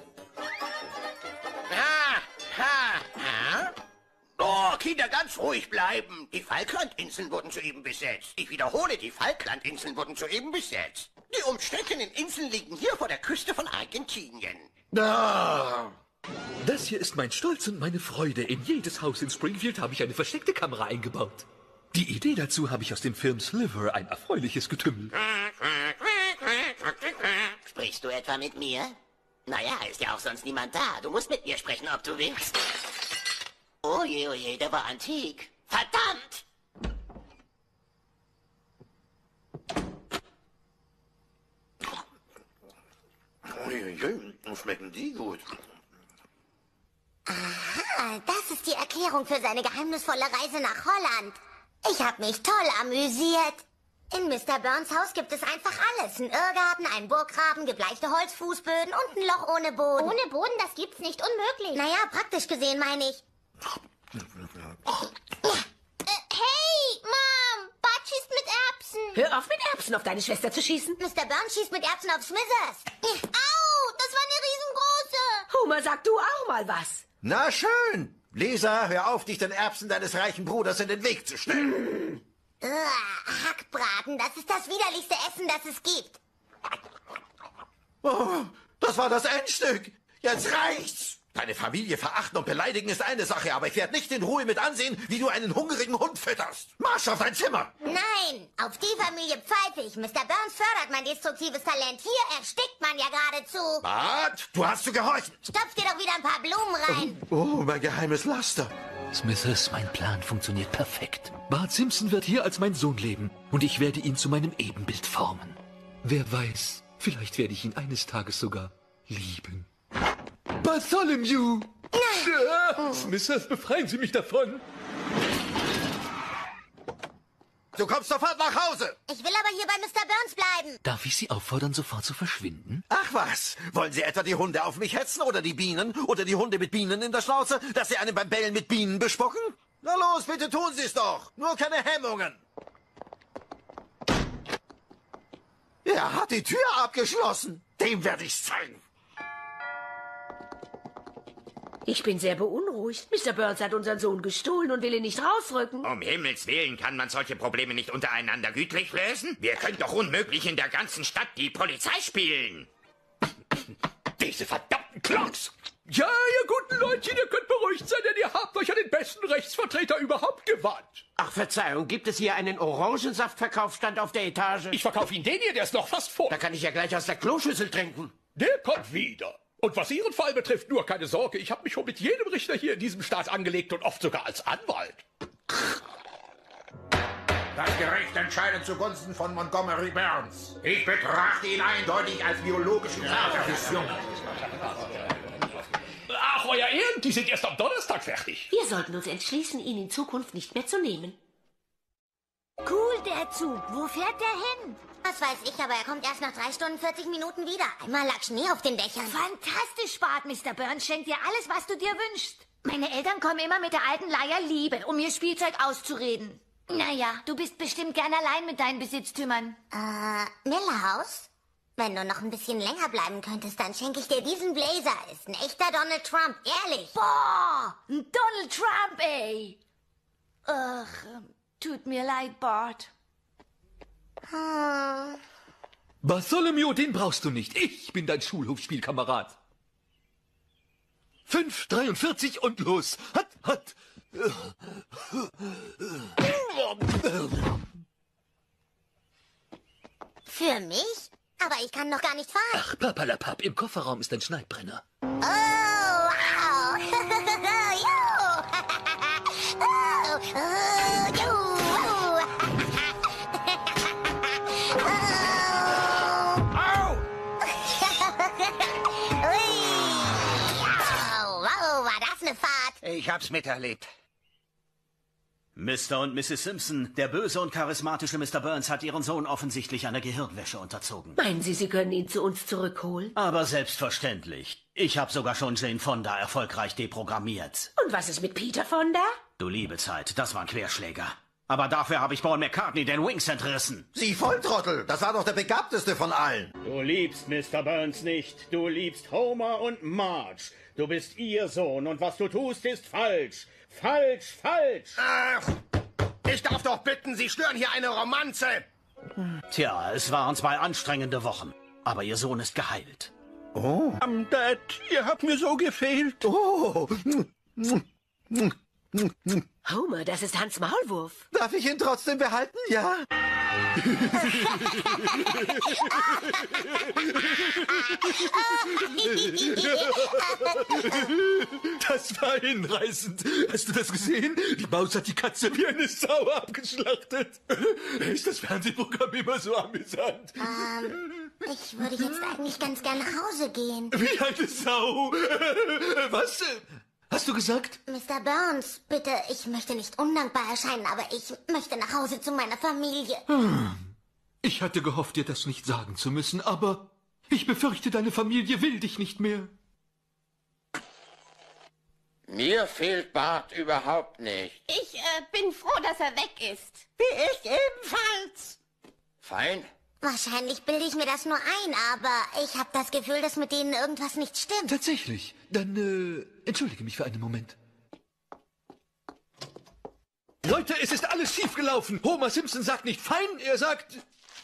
[SPEAKER 8] Oh, Kinder, ganz ruhig bleiben. Die Falklandinseln wurden soeben besetzt. Ich wiederhole, die Falklandinseln wurden soeben besetzt. Die umstrittenen Inseln liegen hier vor der Küste von Argentinien.
[SPEAKER 1] Das hier ist mein Stolz und meine Freude. In jedes Haus in Springfield habe ich eine versteckte Kamera eingebaut. Die Idee dazu habe ich aus dem Film Sliver, ein erfreuliches Getümmel.
[SPEAKER 18] Sprichst du etwa mit mir? Naja, ist ja auch sonst niemand da. Du musst mit mir sprechen, ob du willst. Oh je, der war antik. Verdammt!
[SPEAKER 3] Schmecken die gut.
[SPEAKER 7] Aha, das ist die Erklärung für seine geheimnisvolle Reise nach Holland. Ich habe mich toll amüsiert. In Mr. Burns Haus gibt es einfach alles. Ein Irrgarten, einen Burggraben, gebleichte Holzfußböden und ein Loch ohne Boden.
[SPEAKER 5] Ohne Boden, das gibt's nicht, unmöglich.
[SPEAKER 7] Naja, praktisch gesehen meine ich.
[SPEAKER 5] Hey, Mom, Bart schießt mit Erbsen.
[SPEAKER 4] Hör auf, mit Erbsen auf deine Schwester zu schießen.
[SPEAKER 7] Mr. Burns schießt mit Erbsen auf Smithers.
[SPEAKER 5] Au, das war eine riesengroße.
[SPEAKER 4] Homer, sag du auch mal was.
[SPEAKER 3] Na schön. Lisa, hör auf, dich den Erbsen deines reichen Bruders in den Weg zu stellen.
[SPEAKER 7] Hackbraten, das ist das widerlichste Essen, das es gibt.
[SPEAKER 3] Oh, das war das Endstück. Jetzt reicht's. Deine Familie verachten und beleidigen ist eine Sache, aber ich werde nicht in Ruhe mit ansehen, wie du einen hungrigen Hund fütterst. Marsch auf dein Zimmer.
[SPEAKER 7] Nein, auf die Familie pfeife ich. Mr. Burns fördert mein destruktives Talent. Hier erstickt man ja geradezu.
[SPEAKER 3] Bart, du hast zu gehorchen.
[SPEAKER 7] Stopf dir doch wieder ein paar Blumen rein.
[SPEAKER 3] Oh, mein geheimes Laster.
[SPEAKER 1] Smithers, mein Plan funktioniert perfekt. Bart Simpson wird hier als mein Sohn leben und ich werde ihn zu meinem Ebenbild formen. Wer weiß, vielleicht werde ich ihn eines Tages sogar lieben. Bartholomew! Smithers, befreien Sie mich davon!
[SPEAKER 3] Du kommst sofort nach Hause!
[SPEAKER 7] Ich will aber hier bei Mr. Burns bleiben.
[SPEAKER 1] Darf ich Sie auffordern, sofort zu verschwinden?
[SPEAKER 3] Ach was, wollen Sie etwa die Hunde auf mich hetzen oder die Bienen? Oder die Hunde mit Bienen in der Schnauze, dass sie einen beim Bellen mit Bienen bespucken? Na los, bitte tun Sie es doch! Nur keine Hemmungen! Er hat die Tür abgeschlossen! Dem werde ich's zeigen!
[SPEAKER 4] Ich bin sehr beunruhigt. Mr. Burns hat unseren Sohn gestohlen und will ihn nicht rausrücken.
[SPEAKER 21] Um Himmels Willen, kann man solche Probleme nicht untereinander gütlich lösen? Wir können doch unmöglich in der ganzen Stadt die Polizei spielen.
[SPEAKER 20] Diese verdammten Klocks! Ja, ihr guten Leutchen, ihr könnt beruhigt sein, denn ihr habt euch an den besten Rechtsvertreter überhaupt gewandt.
[SPEAKER 11] Ach, Verzeihung, gibt es hier einen Orangensaftverkaufsstand auf der Etage?
[SPEAKER 20] Ich verkaufe Ihnen den hier, der ist noch fast voll.
[SPEAKER 11] Da kann ich ja gleich aus der Kloschüssel trinken.
[SPEAKER 20] Der kommt wieder. Und was Ihren Fall betrifft, nur keine Sorge, ich habe mich schon mit jedem Richter hier in diesem Staat angelegt und oft sogar als Anwalt.
[SPEAKER 14] Das Gericht entscheidet zugunsten von Montgomery Burns. Ich betrachte ihn eindeutig als biologischen Vater des Jungen.
[SPEAKER 20] Ach, Euer Ehren, die sind erst am Donnerstag fertig.
[SPEAKER 4] Wir sollten uns entschließen, ihn in Zukunft nicht mehr zu nehmen.
[SPEAKER 5] Cool, der Zug. Wo fährt der hin?
[SPEAKER 7] Was weiß ich, aber er kommt erst nach 3 Stunden 40 Minuten wieder. Einmal lag Schnee auf den Dächern.
[SPEAKER 5] Fantastisch, Bart. Mr. Burns schenkt dir alles, was du dir wünschst. Meine Eltern kommen immer mit der alten Leier Liebe, um mir Spielzeug auszureden. Naja, du bist bestimmt gern allein mit deinen Besitztümern.
[SPEAKER 7] Millerhaus? Wenn du noch ein bisschen länger bleiben könntest, dann schenke ich dir diesen Blazer. Ist ein echter Donald Trump, ehrlich.
[SPEAKER 5] Boah, ein Donald Trump, ey. Ach, tut mir leid, Bart.
[SPEAKER 1] Bartholomew, den brauchst du nicht. Ich bin dein Schulhofspielkamerad. 5:43 und los. Hat.
[SPEAKER 7] Für mich? Aber ich kann noch gar nicht fahren.
[SPEAKER 1] Ach, papalapap, im Kofferraum ist ein Schneidbrenner.
[SPEAKER 7] Oh, wow.
[SPEAKER 15] Ich hab's miterlebt.
[SPEAKER 24] Mr. und Mrs. Simpson, der böse und charismatische Mr. Burns hat Ihren Sohn offensichtlich einer Gehirnwäsche unterzogen.
[SPEAKER 4] Meinen Sie, Sie können ihn zu uns zurückholen?
[SPEAKER 24] Aber selbstverständlich. Ich habe sogar schon Jane Fonda erfolgreich deprogrammiert.
[SPEAKER 4] Und was ist mit Peter Fonda?
[SPEAKER 24] Du liebe Zeit, das waren Querschläger. Aber dafür habe ich Paul McCartney den Wings entrissen.
[SPEAKER 3] Sie Volltrottel, das war doch der begabteste von allen.
[SPEAKER 13] Du liebst Mr. Burns nicht. Du liebst Homer und Marge. Du bist ihr Sohn und was du tust, ist falsch. Falsch, falsch.
[SPEAKER 14] Ach, ich darf doch bitten, Sie stören hier eine Romanze.
[SPEAKER 24] Tja, es waren 2 anstrengende Wochen. Aber Ihr Sohn ist geheilt.
[SPEAKER 3] Oh.
[SPEAKER 20] Dad, ihr habt mir so gefehlt.
[SPEAKER 3] Oh.
[SPEAKER 4] Homer, das ist Hans Maulwurf.
[SPEAKER 3] Darf ich ihn trotzdem behalten? Ja.
[SPEAKER 1] Das war hinreißend. Hast du das gesehen? Die Maus hat die Katze wie eine Sau abgeschlachtet. Ist das Fernsehprogramm immer so amüsant?
[SPEAKER 7] Ich würde jetzt eigentlich ganz gern nach Hause gehen.
[SPEAKER 1] Wie eine Sau. Was? Hast du gesagt?
[SPEAKER 7] Mr. Burns, bitte, ich möchte nicht undankbar erscheinen, aber ich möchte nach Hause zu meiner Familie.
[SPEAKER 1] Ich hatte gehofft, dir das nicht sagen zu müssen, aber ich befürchte, deine Familie will dich nicht mehr.
[SPEAKER 8] Mir fehlt Bart überhaupt nicht.
[SPEAKER 2] Ich bin froh, dass er weg ist.
[SPEAKER 18] Wie ich ebenfalls.
[SPEAKER 8] Fein.
[SPEAKER 7] Wahrscheinlich bilde ich mir das nur ein, aber ich habe das Gefühl, dass mit denen irgendwas nicht stimmt.
[SPEAKER 1] Tatsächlich. Dann entschuldige mich für einen Moment. Leute, es ist alles schiefgelaufen. Homer Simpson sagt nicht fein, er sagt...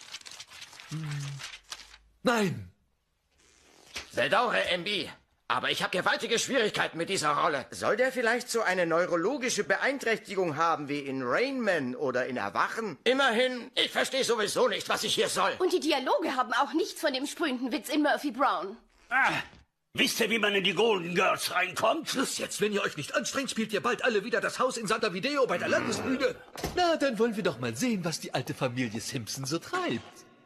[SPEAKER 1] Nein.
[SPEAKER 8] Seldore, MB. Aber ich habe gewaltige Schwierigkeiten mit dieser Rolle.
[SPEAKER 16] Soll der vielleicht so eine neurologische Beeinträchtigung haben wie in Rain Man oder in Erwachen?
[SPEAKER 8] Immerhin, ich verstehe sowieso nicht, was ich hier soll.
[SPEAKER 2] Und die Dialoge haben auch nichts von dem sprühenden Witz in Murphy Brown.
[SPEAKER 21] Wisst ihr, wie man in die Golden Girls reinkommt?
[SPEAKER 1] Schluss jetzt, wenn ihr euch nicht anstrengt, spielt ihr bald alle wieder das Haus in Santa Video bei der Landesbühne. Na, dann wollen wir doch mal sehen, was die alte Familie Simpson so treibt.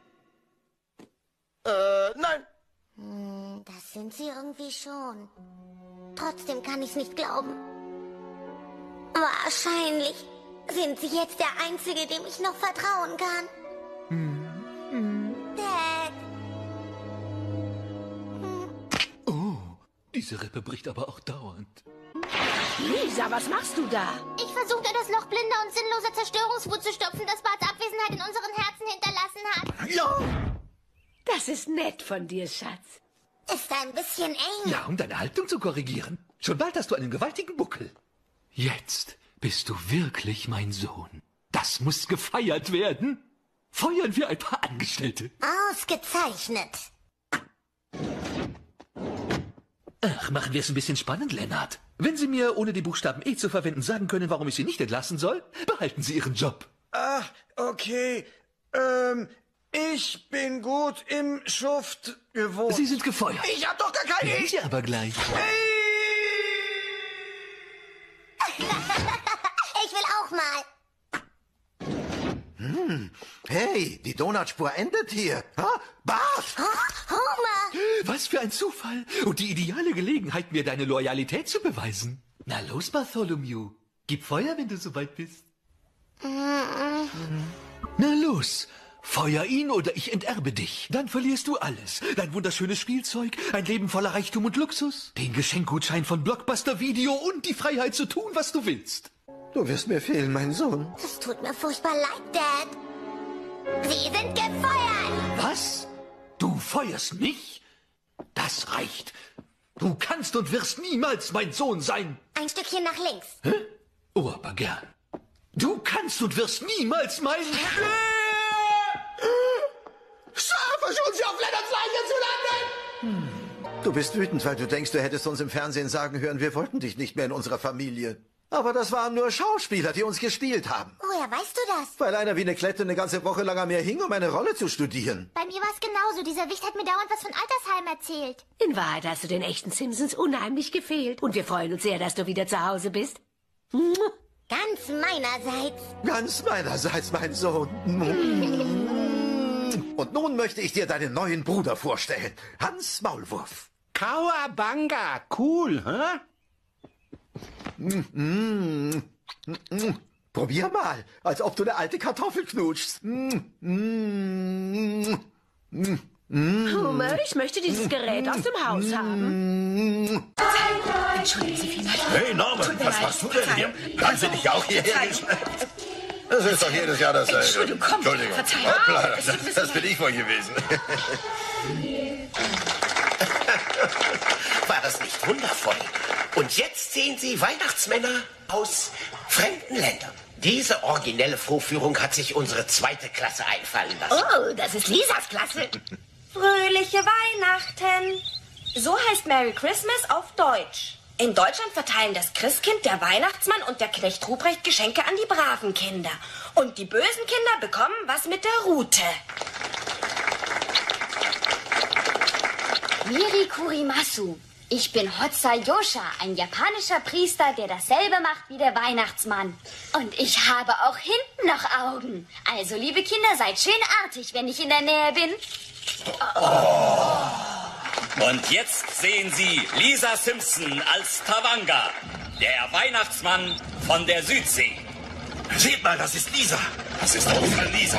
[SPEAKER 3] Nein.
[SPEAKER 7] Das sind sie irgendwie schon. Trotzdem kann ich's nicht glauben. Wahrscheinlich sind sie jetzt der Einzige, dem ich noch vertrauen kann. Dad.
[SPEAKER 1] Diese Rippe bricht aber auch dauernd.
[SPEAKER 4] Lisa, was machst du da?
[SPEAKER 5] Ich versuchte, das Loch blinder und sinnloser Zerstörungswut zu stopfen, das Barts Abwesenheit in unseren Herzen hinterlassen hat.
[SPEAKER 1] Ja!
[SPEAKER 4] Das ist nett von dir, Schatz.
[SPEAKER 7] Ist ein bisschen eng.
[SPEAKER 1] Ja, um deine Haltung zu korrigieren. Schon bald hast du einen gewaltigen Buckel. Jetzt bist du wirklich mein Sohn. Das muss gefeiert werden. Feuern wir ein paar Angestellte.
[SPEAKER 7] Ausgezeichnet.
[SPEAKER 1] Ach, machen wir es ein bisschen spannend, Lennart. Wenn Sie mir, ohne die Buchstaben E zu verwenden, sagen können, warum ich Sie nicht entlassen soll, behalten Sie Ihren Job.
[SPEAKER 16] Ah, okay. Ich bin gut im Schuft gewohnt.
[SPEAKER 1] Sie sind gefeuert.
[SPEAKER 16] Ich hab doch gar keine...
[SPEAKER 1] Werden Sie aber gleich.
[SPEAKER 7] Ich will auch mal.
[SPEAKER 3] Hey, die Donutspur endet hier. Ha? Bart!
[SPEAKER 7] Homer!
[SPEAKER 1] Was für ein Zufall. Und die ideale Gelegenheit, mir deine Loyalität zu beweisen. Na los, Bartholomew. Gib Feuer, wenn du soweit bist. Na los. Feuer ihn oder ich enterbe dich. Dann verlierst du alles. Dein wunderschönes Spielzeug, ein Leben voller Reichtum und Luxus, den Geschenkgutschein von Blockbuster Video und die Freiheit zu tun, was du willst.
[SPEAKER 3] Du wirst mir fehlen, mein Sohn.
[SPEAKER 7] Es tut mir furchtbar leid, Dad. Sie sind gefeuert!
[SPEAKER 1] Was? Du feuerst mich? Das reicht. Du kannst und wirst niemals mein Sohn sein.
[SPEAKER 7] Ein Stückchen nach links.
[SPEAKER 1] Hä? Oh, aber gern. Du kannst und wirst niemals mein...
[SPEAKER 10] Schaffe schon, sie auf Lennarts Leiche zu landen!
[SPEAKER 3] Du bist wütend, weil du denkst, du hättest uns im Fernsehen sagen hören, wir wollten dich nicht mehr in unserer Familie. Aber das waren nur Schauspieler, die uns gespielt haben.
[SPEAKER 7] Woher weißt du das?
[SPEAKER 3] Weil einer wie eine Klette eine ganze Woche lang an mir hing, um eine Rolle zu studieren.
[SPEAKER 5] Bei mir war es genauso. Dieser Wicht hat mir dauernd was von Altersheim erzählt.
[SPEAKER 4] In Wahrheit hast du den echten Simpsons unheimlich gefehlt. Und wir freuen uns sehr, dass du wieder zu Hause bist.
[SPEAKER 7] Ganz meinerseits.
[SPEAKER 3] Ganz meinerseits, mein Sohn. Und nun möchte ich dir deinen neuen Bruder vorstellen. Hans Maulwurf.
[SPEAKER 11] Kawabanga, cool, hä?
[SPEAKER 3] Probier mal, als ob du eine alte Kartoffel knutschst.
[SPEAKER 4] Homer, ich möchte dieses Gerät aus dem Haus haben.
[SPEAKER 2] Entschuldigen Sie vielmals.
[SPEAKER 3] Hey Norman, was machst du denn hier? Haben sie dich auch hierher geschleppt? Das ist doch jedes Jahr dasselbe.
[SPEAKER 2] Entschuldigung, komm, Verzeihung.
[SPEAKER 3] Hoppla, das bin ich wohl gewesen.
[SPEAKER 8] War das nicht wundervoll? Und jetzt sehen Sie Weihnachtsmänner aus fremden Ländern. Diese originelle Vorführung hat sich unsere 2. Klasse einfallen lassen.
[SPEAKER 12] Oh, das ist Lisas Klasse. Fröhliche Weihnachten. So heißt Merry Christmas auf Deutsch. In Deutschland verteilen das Christkind, der Weihnachtsmann und der Knecht Ruprecht Geschenke an die braven Kinder. Und die bösen Kinder bekommen was mit der Rute.
[SPEAKER 5] Miri Kurimasu. Ich bin Hotsa Yosha, ein japanischer Priester, der dasselbe macht wie der Weihnachtsmann. Und ich habe auch hinten noch Augen. Also, liebe Kinder, seid schön artig, wenn ich in der Nähe bin.
[SPEAKER 17] Und jetzt sehen Sie Lisa Simpson als Tawanga, der Weihnachtsmann von der Südsee.
[SPEAKER 8] Seht mal, das ist Lisa. Das ist unsere Lisa.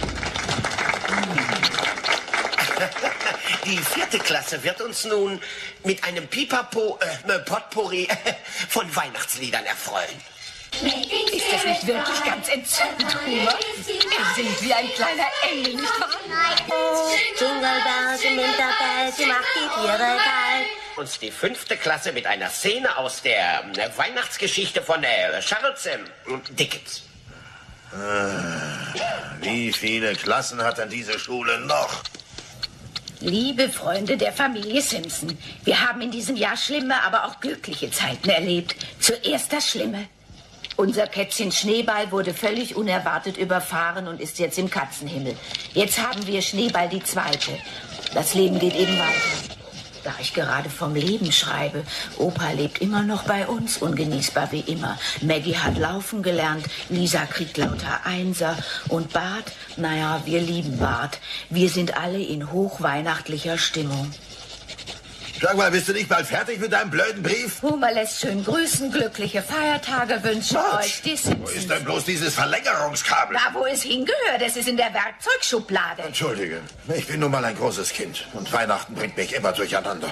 [SPEAKER 8] Die 4. Klasse wird uns nun mit einem Potpourri von Weihnachtsliedern erfreuen.
[SPEAKER 2] Ist das nicht wirklich ganz entzückend, Homer? Er singt wie ein kleiner Engel, nicht wahr?
[SPEAKER 7] Jingle bells und Winterbells, sie macht die Tiere geil.
[SPEAKER 8] Uns die 5. Klasse mit einer Szene aus der Weihnachtsgeschichte von Charles Dickens.
[SPEAKER 3] Wie viele Klassen hat denn diese Schule noch?
[SPEAKER 22] Liebe Freunde der Familie Simpson, wir haben in diesem Jahr schlimme, aber auch glückliche Zeiten erlebt. Zuerst das Schlimme. Unser Kätzchen Schneeball wurde völlig unerwartet überfahren und ist jetzt im Katzenhimmel. Jetzt haben wir Schneeball die 2. Das Leben geht eben weiter. Da ich gerade vom Leben schreibe, Opa lebt immer noch bei uns, ungenießbar wie immer. Maggie hat laufen gelernt, Lisa kriegt lauter Einser und Bart, naja, wir lieben Bart. Wir sind alle in hochweihnachtlicher Stimmung.
[SPEAKER 3] Sag mal, bist du nicht bald fertig mit deinem blöden Brief?
[SPEAKER 22] Homer lässt schön grüßen, glückliche Feiertage wünschen euch die Simpsons.
[SPEAKER 3] Wo ist denn bloß dieses Verlängerungskabel?
[SPEAKER 22] Da, wo es hingehört, es ist in der Werkzeugschublade.
[SPEAKER 3] Entschuldige, ich bin nun mal ein großes Kind und Weihnachten bringt mich immer durcheinander.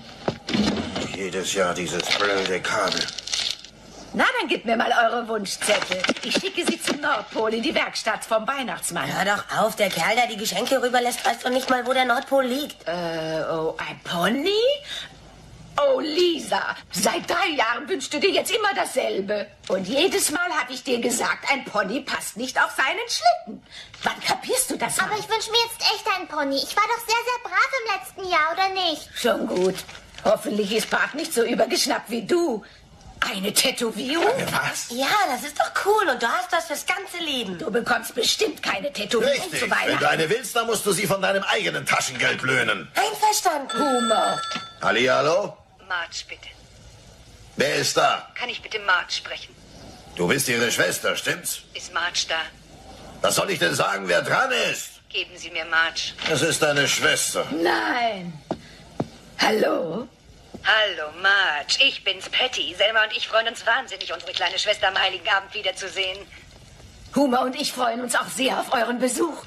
[SPEAKER 3] Jedes Jahr dieses blöde Kabel.
[SPEAKER 22] Na, dann gebt mir mal eure Wunschzettel. Ich schicke sie zum Nordpol in die Werkstatt vom Weihnachtsmann.
[SPEAKER 7] Hör doch auf, der Kerl, der die Geschenke rüberlässt, weiß doch nicht mal, wo der Nordpol liegt.
[SPEAKER 22] Oh, ein Pony? Oh, Lisa, seit 3 Jahren wünschst du dir jetzt immer dasselbe. Und jedes Mal habe ich dir gesagt, ein Pony passt nicht auf seinen Schlitten. Wann kapierst du das mal?
[SPEAKER 5] Aber ich wünsche mir jetzt echt einen Pony. Ich war doch sehr, sehr brav im letzten Jahr, oder nicht?
[SPEAKER 22] Schon gut. Hoffentlich ist Bart nicht so übergeschnappt wie du. Eine Tätowierung?
[SPEAKER 3] Was?
[SPEAKER 7] Ja, das ist doch cool und du hast das fürs ganze Leben.
[SPEAKER 22] Du bekommst bestimmt keine Tätowierung
[SPEAKER 3] Richtig.
[SPEAKER 22] zu Weihnachten.
[SPEAKER 3] Wenn du eine willst, dann musst du sie von deinem eigenen Taschengeld löhnen.
[SPEAKER 7] Einverstanden.
[SPEAKER 22] Humor.
[SPEAKER 3] Hallihallo?
[SPEAKER 23] Marge, bitte.
[SPEAKER 3] Wer ist da?
[SPEAKER 23] Kann ich bitte Marge sprechen?
[SPEAKER 3] Du bist ihre Schwester, stimmt's?
[SPEAKER 23] Ist Marge da?
[SPEAKER 3] Was soll ich denn sagen, wer dran ist?
[SPEAKER 23] Geben Sie mir Marge.
[SPEAKER 3] Es ist deine Schwester.
[SPEAKER 22] Nein. Hallo?
[SPEAKER 23] Hallo, Marge. Ich bin's, Patty. Selma und ich freuen uns wahnsinnig, unsere kleine Schwester am Heiligen Abend wiederzusehen.
[SPEAKER 22] Humor und ich freuen uns auch sehr auf euren Besuch.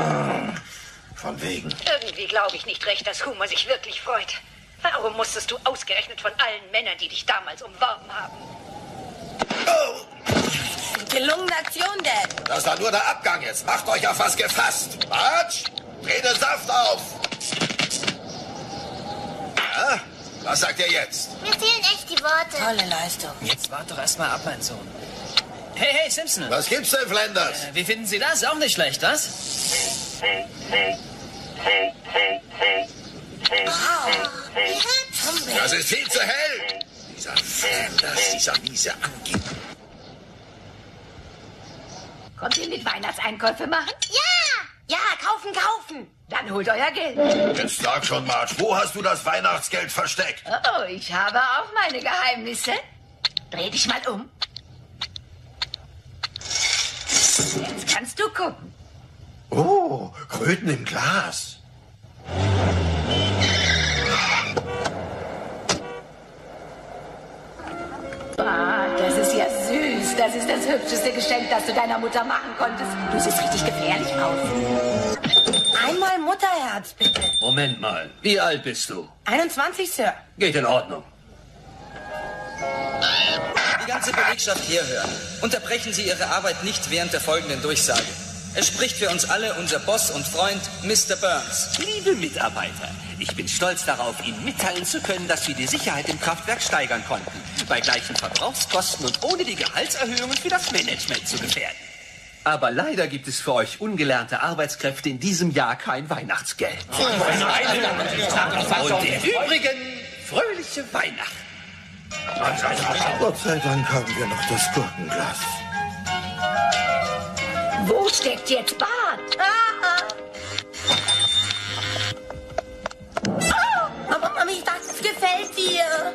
[SPEAKER 3] Von wegen.
[SPEAKER 23] Irgendwie glaube ich nicht recht, dass Humor sich wirklich freut. Warum musstest du ausgerechnet von allen Männern, die dich damals umworben haben?
[SPEAKER 7] Gelungene Aktion, Dad.
[SPEAKER 3] Das war nur der Abgang jetzt. Macht euch auf was gefasst. Marge, dreh den Saft auf. Ja? Was sagt ihr jetzt?
[SPEAKER 5] Mir fehlen echt die Worte.
[SPEAKER 7] Tolle Leistung.
[SPEAKER 25] Jetzt wart doch erst mal ab, mein Sohn. Hey, Simpson.
[SPEAKER 3] Was gibt's denn, Flanders?
[SPEAKER 25] Wie finden Sie das? Auch nicht schlecht, was?
[SPEAKER 3] Das ist viel zu hell. Dieser Flanders, dieser miese Angeber.
[SPEAKER 22] Kommt ihr mit Weihnachtseinkäufe machen?
[SPEAKER 7] Ja, kaufen.
[SPEAKER 22] Dann holt euer Geld.
[SPEAKER 3] Jetzt sag schon, Marge, wo hast du das Weihnachtsgeld versteckt?
[SPEAKER 22] Oh, ich habe auch meine Geheimnisse. Dreh dich mal um. Jetzt kannst du gucken.
[SPEAKER 3] Oh, Kröten im Glas.
[SPEAKER 22] Bye. Das ist das hübscheste Geschenk, das du deiner Mutter machen konntest. Du siehst richtig gefährlich aus.
[SPEAKER 12] Einmal Mutterherz, bitte.
[SPEAKER 6] Moment mal. Wie alt bist du?
[SPEAKER 12] 21, Sir.
[SPEAKER 6] Geht in Ordnung.
[SPEAKER 9] Die ganze Belegschaft hierhören. Unterbrechen Sie Ihre Arbeit nicht während der folgenden Durchsage. Es spricht für uns alle unser Boss und Freund, Mr. Burns.
[SPEAKER 13] Liebe Mitarbeiter, ich bin stolz darauf, Ihnen mitteilen zu können, dass wir die Sicherheit im Kraftwerk steigern konnten. Bei gleichen Verbrauchskosten und ohne die Gehaltserhöhungen für das Management zu gefährden. Aber leider gibt es für euch ungelernte Arbeitskräfte in diesem Jahr kein Weihnachtsgeld. Und im Übrigen, fröhliche Weihnachten.
[SPEAKER 3] Gott sei Dank haben wir noch das Gurkenglas.
[SPEAKER 22] Wo steckt jetzt Bart?
[SPEAKER 12] Aber Mami, das gefällt dir.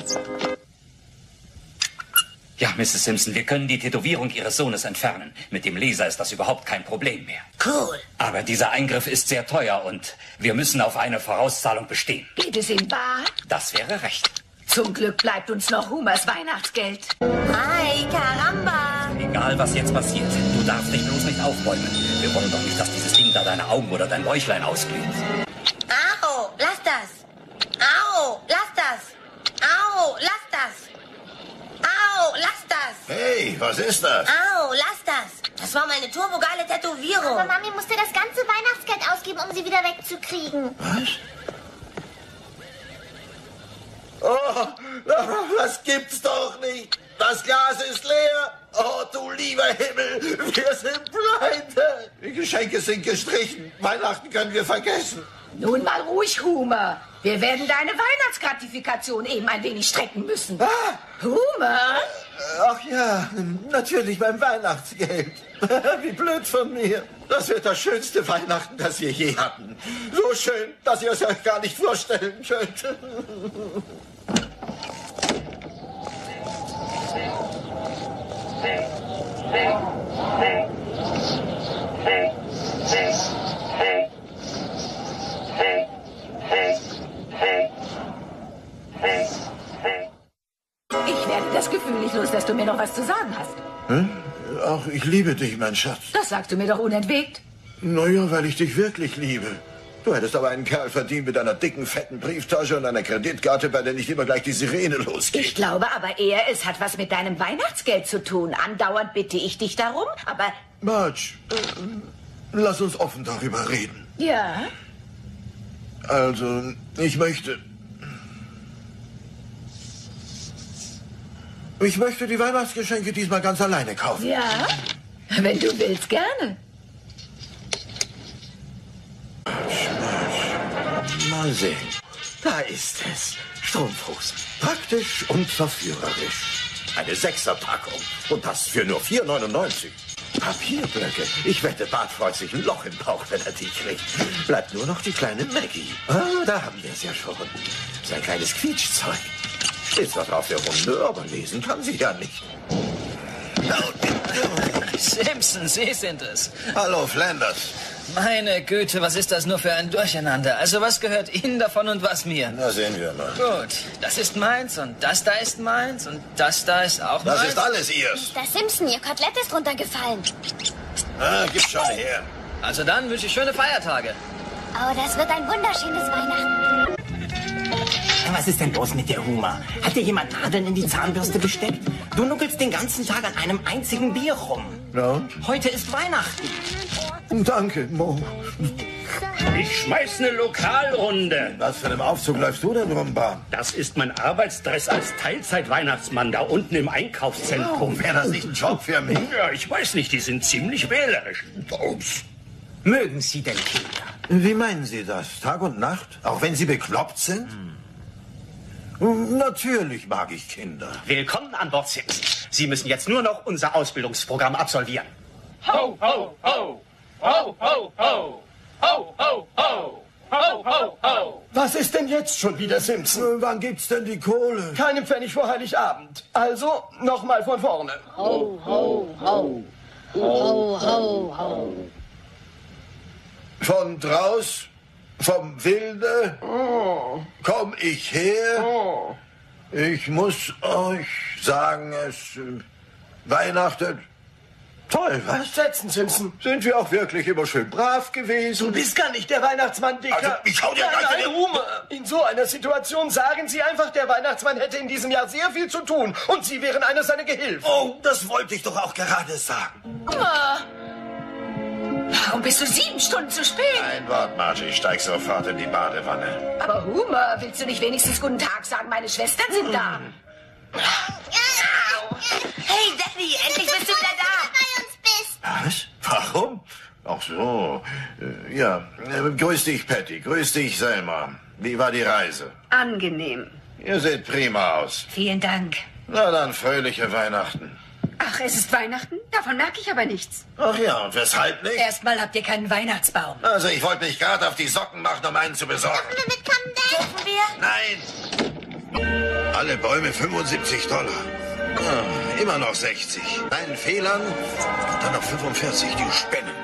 [SPEAKER 17] Ja, Mrs. Simpson, wir können die Tätowierung Ihres Sohnes entfernen. Mit dem Laser ist das überhaupt kein Problem mehr.
[SPEAKER 12] Cool.
[SPEAKER 17] Aber dieser Eingriff ist sehr teuer und wir müssen auf eine Vorauszahlung bestehen.
[SPEAKER 22] Geht es in Bar?
[SPEAKER 17] Das wäre recht.
[SPEAKER 22] Zum Glück bleibt uns noch Homers Weihnachtsgeld.
[SPEAKER 12] Hi, Caramba.
[SPEAKER 17] Egal, was jetzt passiert, du darfst dich bloß nicht aufbäumen. Wir wollen doch nicht, dass dieses Ding da deine Augen oder dein Bäuchlein ausglüht.
[SPEAKER 12] Au, lass das. Au, lass das. Au, lass das. Au, lass das.
[SPEAKER 3] Hey, was ist das?
[SPEAKER 12] Au, lass das. Das war meine turbogeile Tätowierung.
[SPEAKER 5] Aber Mami musste das ganze Weihnachtsgeld ausgeben, um sie wieder wegzukriegen.
[SPEAKER 3] Was? Oh, das gibt's doch nicht. Das Glas ist leer. Oh, du lieber Himmel, wir sind pleite. Die Geschenke sind gestrichen. Weihnachten können wir vergessen.
[SPEAKER 22] Nun mal ruhig, Homer. Wir werden deine Weihnachtsgratifikation eben ein wenig strecken müssen. Homer?
[SPEAKER 3] Ach ja, natürlich beim Weihnachtsgeld. Wie blöd von mir. Das wird das schönste Weihnachten, das wir je hatten. So schön, dass ihr es euch gar nicht vorstellen könnt.
[SPEAKER 22] Ich werde das Gefühl nicht los, dass du mir noch was zu sagen hast.
[SPEAKER 3] Hm? Ach, ich liebe dich, mein Schatz.
[SPEAKER 22] Das sagst du mir doch unentwegt.
[SPEAKER 3] Naja, weil ich dich wirklich liebe. Du hättest aber einen Kerl verdient mit einer dicken, fetten Brieftasche und einer Kreditkarte, bei der nicht immer gleich die Sirene losgeht.
[SPEAKER 22] Ich glaube aber eher, es hat was mit deinem Weihnachtsgeld zu tun. Andauernd bitte ich dich darum, aber...
[SPEAKER 3] Marge, lass uns offen darüber reden.
[SPEAKER 22] Ja?
[SPEAKER 3] Also, ich möchte die Weihnachtsgeschenke diesmal ganz alleine kaufen.
[SPEAKER 22] Ja? Wenn du willst, gerne.
[SPEAKER 3] Mal sehen. Da ist es. Strumpfhosen. Praktisch und verführerisch. Eine 6er-Packung. Und das für nur 4,99. Papierblöcke. Ich wette, Bart freut sich ein Loch im Bauch, wenn er die kriegt. Bleibt nur noch die kleine Maggie. Ah, da haben wir es ja schon. Sein kleines Quietschzeug. Steht zwar drauf der Runde, aber lesen kann sie ja nicht.
[SPEAKER 25] Simpson, Sie sind es.
[SPEAKER 3] Hallo, Flanders.
[SPEAKER 25] Meine Güte, was ist das nur für ein Durcheinander? Also was gehört Ihnen davon und was mir?
[SPEAKER 3] Na, sehen wir mal.
[SPEAKER 25] Gut, das ist meins und das da ist meins und das da ist auch meins.
[SPEAKER 3] Das ist alles ihrs.
[SPEAKER 5] Mr. Simpson, Ihr Kotelett ist runtergefallen.
[SPEAKER 3] Ah, gib schon her.
[SPEAKER 25] Also dann wünsche ich schöne Feiertage.
[SPEAKER 5] Oh, das wird ein wunderschönes Weihnachten.
[SPEAKER 11] Was ist denn los mit dir, Homer? Hat dir jemand Nadeln in die Zahnbürste gesteckt? Du nuckelst den ganzen Tag an einem einzigen Bier rum.
[SPEAKER 3] Ja?
[SPEAKER 11] Heute ist Weihnachten.
[SPEAKER 3] Danke, Mo.
[SPEAKER 20] Ich schmeiß eine Lokalrunde.
[SPEAKER 3] Was für einem Aufzug läufst du denn rum, Bar?
[SPEAKER 20] Das ist mein Arbeitsdress als Teilzeit-Weihnachtsmann da unten im Einkaufszentrum.
[SPEAKER 3] Wäre das nicht ein Job für mich?
[SPEAKER 20] Ja, ich weiß nicht, die sind ziemlich wählerisch.
[SPEAKER 11] Mögen Sie denn Kinder?
[SPEAKER 3] Wie meinen Sie das? Tag und Nacht? Auch wenn sie bekloppt sind? Natürlich mag ich Kinder.
[SPEAKER 11] Willkommen an Bord, Simpson. Sie müssen jetzt nur noch unser Ausbildungsprogramm absolvieren.
[SPEAKER 10] Ho, ho, ho! Ho, ho, ho! Ho, ho, ho! Ho, ho, ho!
[SPEAKER 1] Was ist denn jetzt schon wieder, Simpson?
[SPEAKER 3] Wann gibt's denn die Kohle?
[SPEAKER 1] Keinen Pfennig vor Heiligabend. Also, nochmal von vorne.
[SPEAKER 10] Ho, ho, ho! Ho, ho, ho!
[SPEAKER 3] Von draus, vom Wilde, komm ich her. Ich muss euch sagen, Weihnachten. Toll, was?
[SPEAKER 10] Setzen, Simpson.
[SPEAKER 3] Sind wir auch wirklich immer schön brav gewesen?
[SPEAKER 10] Du bist gar nicht der Weihnachtsmann, Dicker.
[SPEAKER 3] Also, ich hau dir gleich in die
[SPEAKER 10] Ruhe. In so einer Situation sagen Sie einfach, der Weihnachtsmann hätte in diesem Jahr sehr viel zu tun und Sie wären einer seiner Gehilfen.
[SPEAKER 3] Oh, das wollte ich doch auch gerade sagen.
[SPEAKER 22] Warum bist du 7 Stunden zu spät?
[SPEAKER 3] Ein Wort, Margie. Ich steig sofort in die Badewanne.
[SPEAKER 22] Aber Homer, willst du nicht wenigstens guten Tag sagen? Meine Schwestern sind da.
[SPEAKER 7] Hey, Daddy, endlich bist du wieder da. Bei uns bist.
[SPEAKER 3] Was? Warum? Ach so. Ja. Grüß dich, Patty. Grüß dich, Selma. Wie war die Reise?
[SPEAKER 22] Angenehm.
[SPEAKER 3] Ihr seht prima aus.
[SPEAKER 22] Vielen Dank.
[SPEAKER 3] Na dann, fröhliche Weihnachten.
[SPEAKER 22] Ach, es ist Weihnachten? Davon merke ich aber nichts.
[SPEAKER 3] Ach ja, und weshalb nicht?
[SPEAKER 22] Erstmal habt ihr keinen Weihnachtsbaum.
[SPEAKER 3] Also, ich wollte mich gerade auf die Socken machen, um einen zu besorgen.
[SPEAKER 7] Dürfen wir mitkommen, Dad?
[SPEAKER 3] Nein! Alle Bäume $75. Ah, immer noch 60. Deinen Fehlern und dann noch 45, die Spinnen.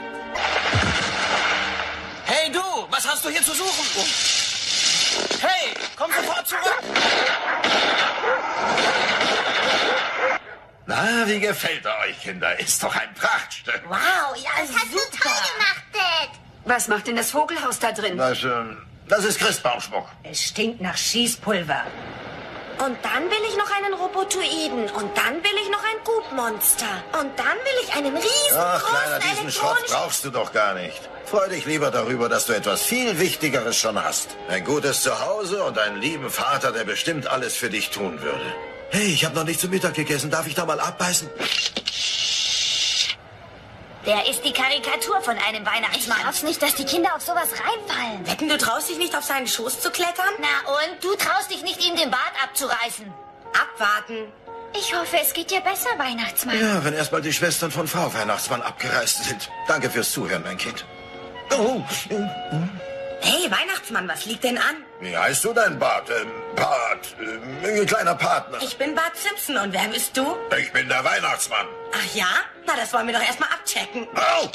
[SPEAKER 25] Hey du, was hast du hier zu suchen? Hey, komm sofort zurück!
[SPEAKER 3] Na, wie gefällt er euch, Kinder? Ist doch ein Prachtstück.
[SPEAKER 7] Wow, ja, das hast du toll gemacht, Dad.
[SPEAKER 22] Was macht denn das Vogelhaus da drin?
[SPEAKER 3] Das ist Christbaumschmuck.
[SPEAKER 22] Es stinkt nach Schießpulver.
[SPEAKER 12] Und dann will ich noch einen Robotoiden. Und dann will ich noch ein Goop-Monster. Und dann will ich einen
[SPEAKER 3] Ach, Kleiner,
[SPEAKER 12] riesengroßen
[SPEAKER 3] diesen Schrott brauchst du doch gar nicht. Freu dich lieber darüber, dass du etwas viel Wichtigeres schon hast. Ein gutes Zuhause und einen lieben Vater, der bestimmt alles für dich tun würde. Hey, ich habe noch nicht zu Mittag gegessen. Darf ich da mal abbeißen?
[SPEAKER 7] Der ist die Karikatur von einem Weihnachtsmann. Ich glaub's nicht, dass die Kinder auf sowas reinfallen.
[SPEAKER 12] Wetten, du traust dich nicht, auf seinen Schoß zu klettern?
[SPEAKER 7] Na und? Du traust dich nicht, ihm den Bart abzureißen.
[SPEAKER 12] Abwarten.
[SPEAKER 7] Ich hoffe, es geht dir besser, Weihnachtsmann.
[SPEAKER 3] Ja, wenn erstmal die Schwestern von Frau Weihnachtsmann abgereist sind. Danke fürs Zuhören, mein Kind. Oh.
[SPEAKER 12] Hey, Weihnachtsmann, was liegt denn an?
[SPEAKER 3] Wie heißt du dein Bart? Kleiner Partner.
[SPEAKER 12] Ich bin Bart Simpson und wer bist du?
[SPEAKER 3] Ich bin der Weihnachtsmann.
[SPEAKER 12] Ach ja? Na, das wollen wir doch erstmal abchecken.
[SPEAKER 3] Au!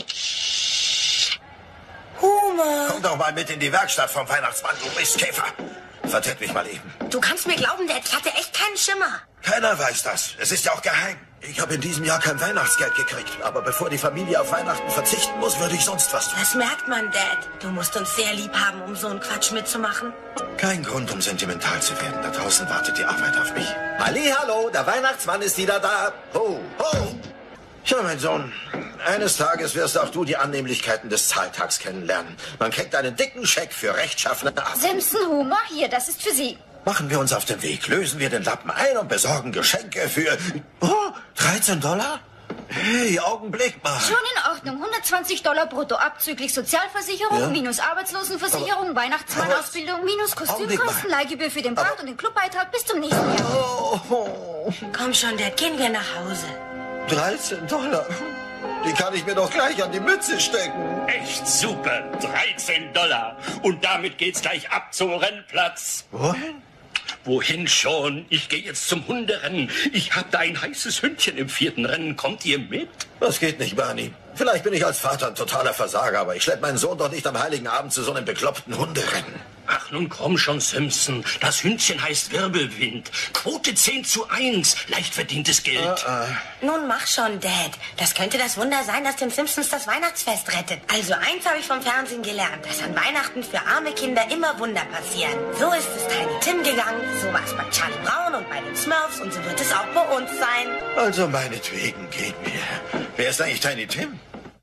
[SPEAKER 12] Homer.
[SPEAKER 3] Komm doch mal mit in die Werkstatt vom Weihnachtsmann, du Mistkäfer. Vertritt mich mal eben.
[SPEAKER 12] Du kannst mir glauben, Dad, ich hatte echt keinen Schimmer.
[SPEAKER 3] Keiner weiß das. Es ist ja auch geheim. Ich habe in diesem Jahr kein Weihnachtsgeld gekriegt. Aber bevor die Familie auf Weihnachten verzichten muss, würde ich sonst was tun.
[SPEAKER 12] Das merkt man, Dad. Du musst uns sehr lieb haben, um so einen Quatsch mitzumachen.
[SPEAKER 3] Kein Grund, um sentimental zu werden. Da draußen wartet die Arbeit auf mich. Hallihallo, der Weihnachtsmann ist wieder da. Ho, ho. Ja, mein Sohn, eines Tages wirst auch du die Annehmlichkeiten des Zahltags kennenlernen. Man kriegt einen dicken Scheck für rechtschaffene Arbeit.
[SPEAKER 7] Simpson, Homer, hier, das ist für Sie.
[SPEAKER 3] Machen wir uns auf den Weg, lösen wir den Lappen ein und besorgen Geschenke für... Oh, $13? Hey, Augenblick mal.
[SPEAKER 7] Schon in Ordnung. $120 brutto abzüglich Sozialversicherung,
[SPEAKER 3] Ja?
[SPEAKER 7] minus Arbeitslosenversicherung, Weihnachtsmannausbildung, minus Kostümkosten, Leihgebühr für den Bart und den Clubbeitrag bis zum nächsten Jahr.
[SPEAKER 12] Komm schon, Dad, gehen wir nach Hause.
[SPEAKER 3] $13? Die kann ich mir doch gleich an die Mütze stecken.
[SPEAKER 17] Echt super. $13. Und damit geht's gleich ab zum Rennplatz.
[SPEAKER 3] Wohin?
[SPEAKER 17] Wohin schon? Ich gehe jetzt zum Hunderennen. Ich habe da ein heißes Hündchen im 4. Rennen. Kommt ihr mit?
[SPEAKER 3] Das geht nicht, Barney. Vielleicht bin ich als Vater ein totaler Versager, aber ich schleppe meinen Sohn doch nicht am Heiligen Abend zu so einem bekloppten Hunderennen.
[SPEAKER 17] Ach, nun komm schon, Simpson. Das Hündchen heißt Wirbelwind. Quote 10:1. Leicht verdientes Geld.
[SPEAKER 12] Nun mach schon, Dad. Das könnte das Wunder sein, das den Simpsons das Weihnachtsfest rettet. Also eins habe ich vom Fernsehen gelernt, dass an Weihnachten für arme Kinder immer Wunder passieren. So ist es Tiny Tim gegangen, so war es bei Charlie Brown und bei den Smurfs und so wird es auch bei uns sein.
[SPEAKER 3] Also meinetwegen, geht mir. Wer ist eigentlich Tiny Tim?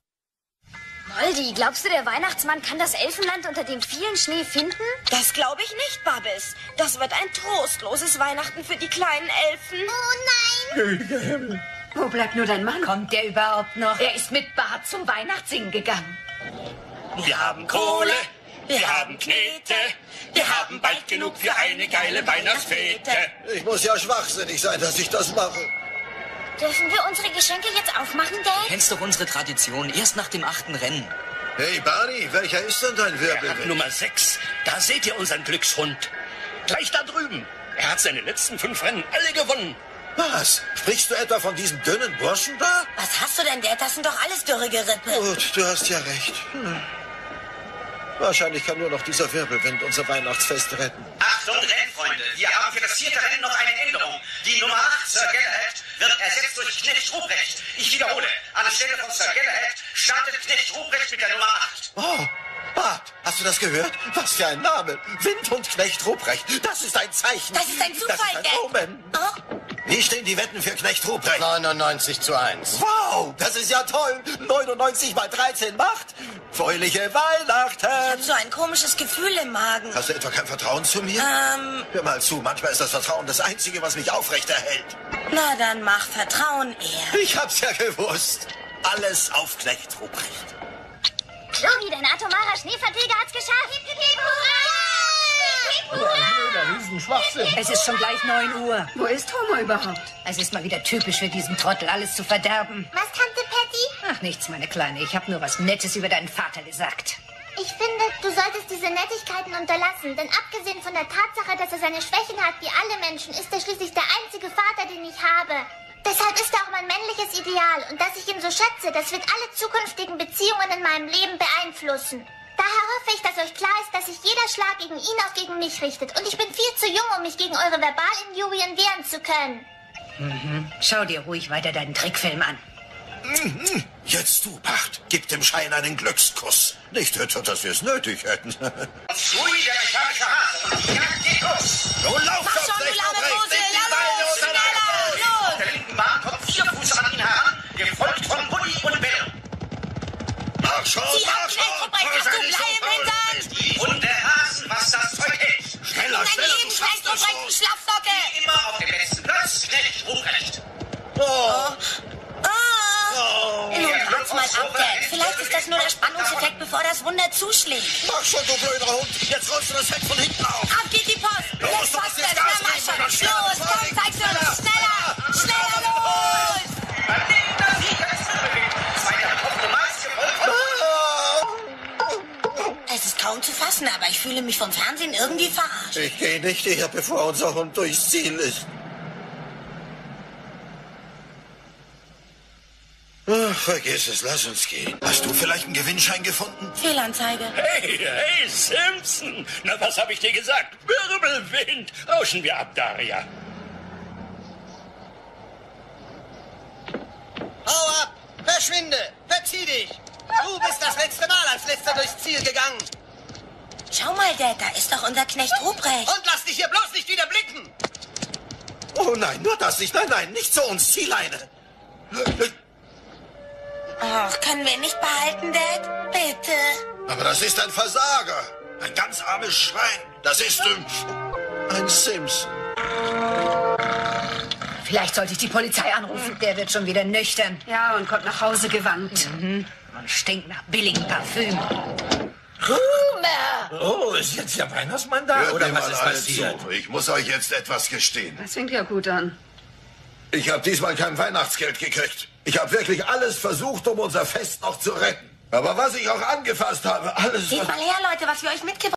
[SPEAKER 7] Moldi, glaubst du, der Weihnachtsmann kann das Elfenland unter dem vielen Schnee finden?
[SPEAKER 12] Das glaube ich nicht, Babbes. Das wird ein trostloses Weihnachten für die kleinen Elfen.
[SPEAKER 7] Oh nein!
[SPEAKER 22] Wo bleibt nur dein Mann? Kommt der überhaupt noch? Er ist mit Bart zum Weihnachtssingen gegangen.
[SPEAKER 17] Wir haben Kohle, wir haben Knete, wir haben bald genug für eine geile Weihnachtsfete.
[SPEAKER 3] Ich muss ja schwachsinnig sein, dass ich das mache.
[SPEAKER 7] Dürfen wir unsere Geschenke jetzt aufmachen, Dad?
[SPEAKER 9] Du kennst doch unsere Tradition. Erst nach dem 8. Rennen.
[SPEAKER 3] Hey, Barney, welcher ist denn dein Wirbelwind?
[SPEAKER 17] Nummer 6. Da seht ihr unseren Glückshund. Gleich da drüben. Er hat seine letzten 5 Rennen alle gewonnen.
[SPEAKER 3] Was? Sprichst du etwa von diesem dünnen Burschen da?
[SPEAKER 12] Was hast du denn, Dad? Das sind doch alles dürre Gerippe.
[SPEAKER 3] Gut, du hast ja recht. Wahrscheinlich kann nur noch dieser Wirbelwind unser Weihnachtsfest retten.
[SPEAKER 21] Achtung, Rennfreunde, wir haben für das 4. Rennen noch eine Änderung. Die Nummer 8, Sir Galahad, wird ersetzt durch Knecht Ruprecht. Ich wiederhole, anstelle von Sir Galahad startet Knecht Ruprecht mit der Nummer 8.
[SPEAKER 3] Oh, Bart, hast du das gehört? Was für ein Name. Wind und Knecht Ruprecht. Das ist ein Zeichen.
[SPEAKER 7] Das ist ein Zufall,
[SPEAKER 3] Das ist ein Omen.
[SPEAKER 7] Oh.
[SPEAKER 3] Wie stehen die Wetten für Knecht Ruprecht?
[SPEAKER 11] 99:1.
[SPEAKER 3] Wow, das ist ja toll. 99 mal 13 macht. Fröhliche Weihnachten.
[SPEAKER 7] Ich habe so ein komisches Gefühl im Magen.
[SPEAKER 3] Hast du etwa kein Vertrauen zu mir? Hör mal zu, manchmal ist das Vertrauen das Einzige, was mich aufrechterhält.
[SPEAKER 7] Na dann mach Vertrauen eher.
[SPEAKER 3] Ich hab's ja gewusst. Alles auf Knecht Ruprecht.
[SPEAKER 5] Logi, dein atomarer Schneevertilger hat's geschafft. Hip, hip, hip, hurra!
[SPEAKER 22] Riesenschwachsinn. Es ist schon gleich 9 Uhr. Wo ist Homer überhaupt? Es ist mal wieder typisch für diesen Trottel, alles zu verderben.
[SPEAKER 5] Was, Tante Patty?
[SPEAKER 22] Ach, nichts, meine Kleine. Ich habe nur was Nettes über deinen Vater gesagt.
[SPEAKER 5] Ich finde, du solltest diese Nettigkeiten unterlassen, denn abgesehen von der Tatsache, dass er seine Schwächen hat wie alle Menschen, ist er schließlich der einzige Vater, den ich habe. Deshalb ist er auch mein männliches Ideal und dass ich ihn so schätze, das wird alle zukünftigen Beziehungen in meinem Leben beeinflussen. Daher hoffe ich, dass euch klar ist, dass sich jeder Schlag gegen ihn auch gegen mich richtet und ich bin viel zu jung, um mich gegen eure Verbalinjurien wehren zu können.
[SPEAKER 22] Schau dir ruhig weiter deinen Trickfilm an.
[SPEAKER 3] Jetzt du, Bart. Gib dem Schein einen Glückskuss. Nicht etwa, dass wir es nötig hätten.
[SPEAKER 21] Schui, der mechanische Hase. Und die Jagd geht los.
[SPEAKER 3] Nun lauf
[SPEAKER 7] Mach schon, du lahme Busse, los, schneller,
[SPEAKER 21] Auf der linken Bahn kommt 4 Fuß an ihn heran, gefolgt von Bulli und Bell.
[SPEAKER 3] Mach schon,
[SPEAKER 7] Sie haben Knecht Ruprecht, hast du Blei im Hintern?
[SPEAKER 21] Und der Hasen, was das Zeug hält.
[SPEAKER 3] Schneller,
[SPEAKER 7] Mein
[SPEAKER 3] schneller,
[SPEAKER 7] Leben,
[SPEAKER 3] du schaffst
[SPEAKER 7] Knecht
[SPEAKER 3] das
[SPEAKER 7] Ruprecht,
[SPEAKER 3] schon.
[SPEAKER 7] ein Schlafsocke.
[SPEAKER 21] Wie immer auf dem letzten Platz, Knecht Ruprecht.
[SPEAKER 7] Nun wart's mal ab, Dad. Vielleicht ist das nur der Spannungseffekt, bevor das Wunder zuschlägt.
[SPEAKER 3] Mach schon, du blöder Hund. Jetzt rollst du das Heck von hinten auf.
[SPEAKER 7] Ab geht die Post.
[SPEAKER 3] Los,
[SPEAKER 7] Jetzt
[SPEAKER 3] du
[SPEAKER 7] Post,
[SPEAKER 3] musst jetzt
[SPEAKER 7] na
[SPEAKER 3] Gas
[SPEAKER 7] mach
[SPEAKER 3] geben,
[SPEAKER 7] schon.
[SPEAKER 3] Mann.
[SPEAKER 7] Los, komm, zeig's uns. Schneller, schneller, los.
[SPEAKER 21] Verlinkter Sieger ist zurückgewinnt. Zweiter auf Nummer 1 gefolgt von...
[SPEAKER 7] Es ist kaum zu fassen, aber ich fühle mich vom Fernsehen irgendwie verarscht.
[SPEAKER 3] Ich gehe nicht eher, bevor unser Hund durchs Ziel ist. Ach, vergiss es, lass uns gehen. Hast du vielleicht einen Gewinnschein gefunden?
[SPEAKER 7] Fehlanzeige.
[SPEAKER 17] Hey, Simpson! Na, was habe ich dir gesagt? Wirbelwind! Rauschen wir ab, Daria.
[SPEAKER 11] Hau ab! Verschwinde! Verzieh dich! Du bist das letzte Mal als letzter durchs Ziel gegangen.
[SPEAKER 7] Schau mal, Dad, da ist doch unser Knecht Ruprecht.
[SPEAKER 11] Und lass dich hier bloß nicht wieder blicken!
[SPEAKER 3] Oh nein, nur das nicht. Nein, nein, nicht zu uns. Zielleine.
[SPEAKER 7] Ach, können wir ihn nicht behalten, Dad? Bitte.
[SPEAKER 3] Aber das ist ein Versager. Ein ganz armes Schwein. Das ist ein Simpson.
[SPEAKER 22] Vielleicht sollte ich die Polizei anrufen. Der wird schon wieder nüchtern.
[SPEAKER 4] Ja, und kommt nach Hause gewandt.
[SPEAKER 22] Und stinkt nach billigem Parfüm.
[SPEAKER 14] Oh, ist jetzt der Weihnachtsmann da?
[SPEAKER 3] Hört
[SPEAKER 14] Oder
[SPEAKER 3] mir
[SPEAKER 14] was
[SPEAKER 3] mal
[SPEAKER 14] ist
[SPEAKER 3] alle
[SPEAKER 14] passiert?
[SPEAKER 3] zu. Ich muss euch jetzt etwas gestehen.
[SPEAKER 4] Das fängt ja gut an.
[SPEAKER 3] Ich habe diesmal kein Weihnachtsgeld gekriegt. Ich habe wirklich alles versucht, um unser Fest noch zu retten. Aber was ich auch angefasst habe, alles...
[SPEAKER 7] Seht mal her, Leute, was wir euch mitgebracht haben.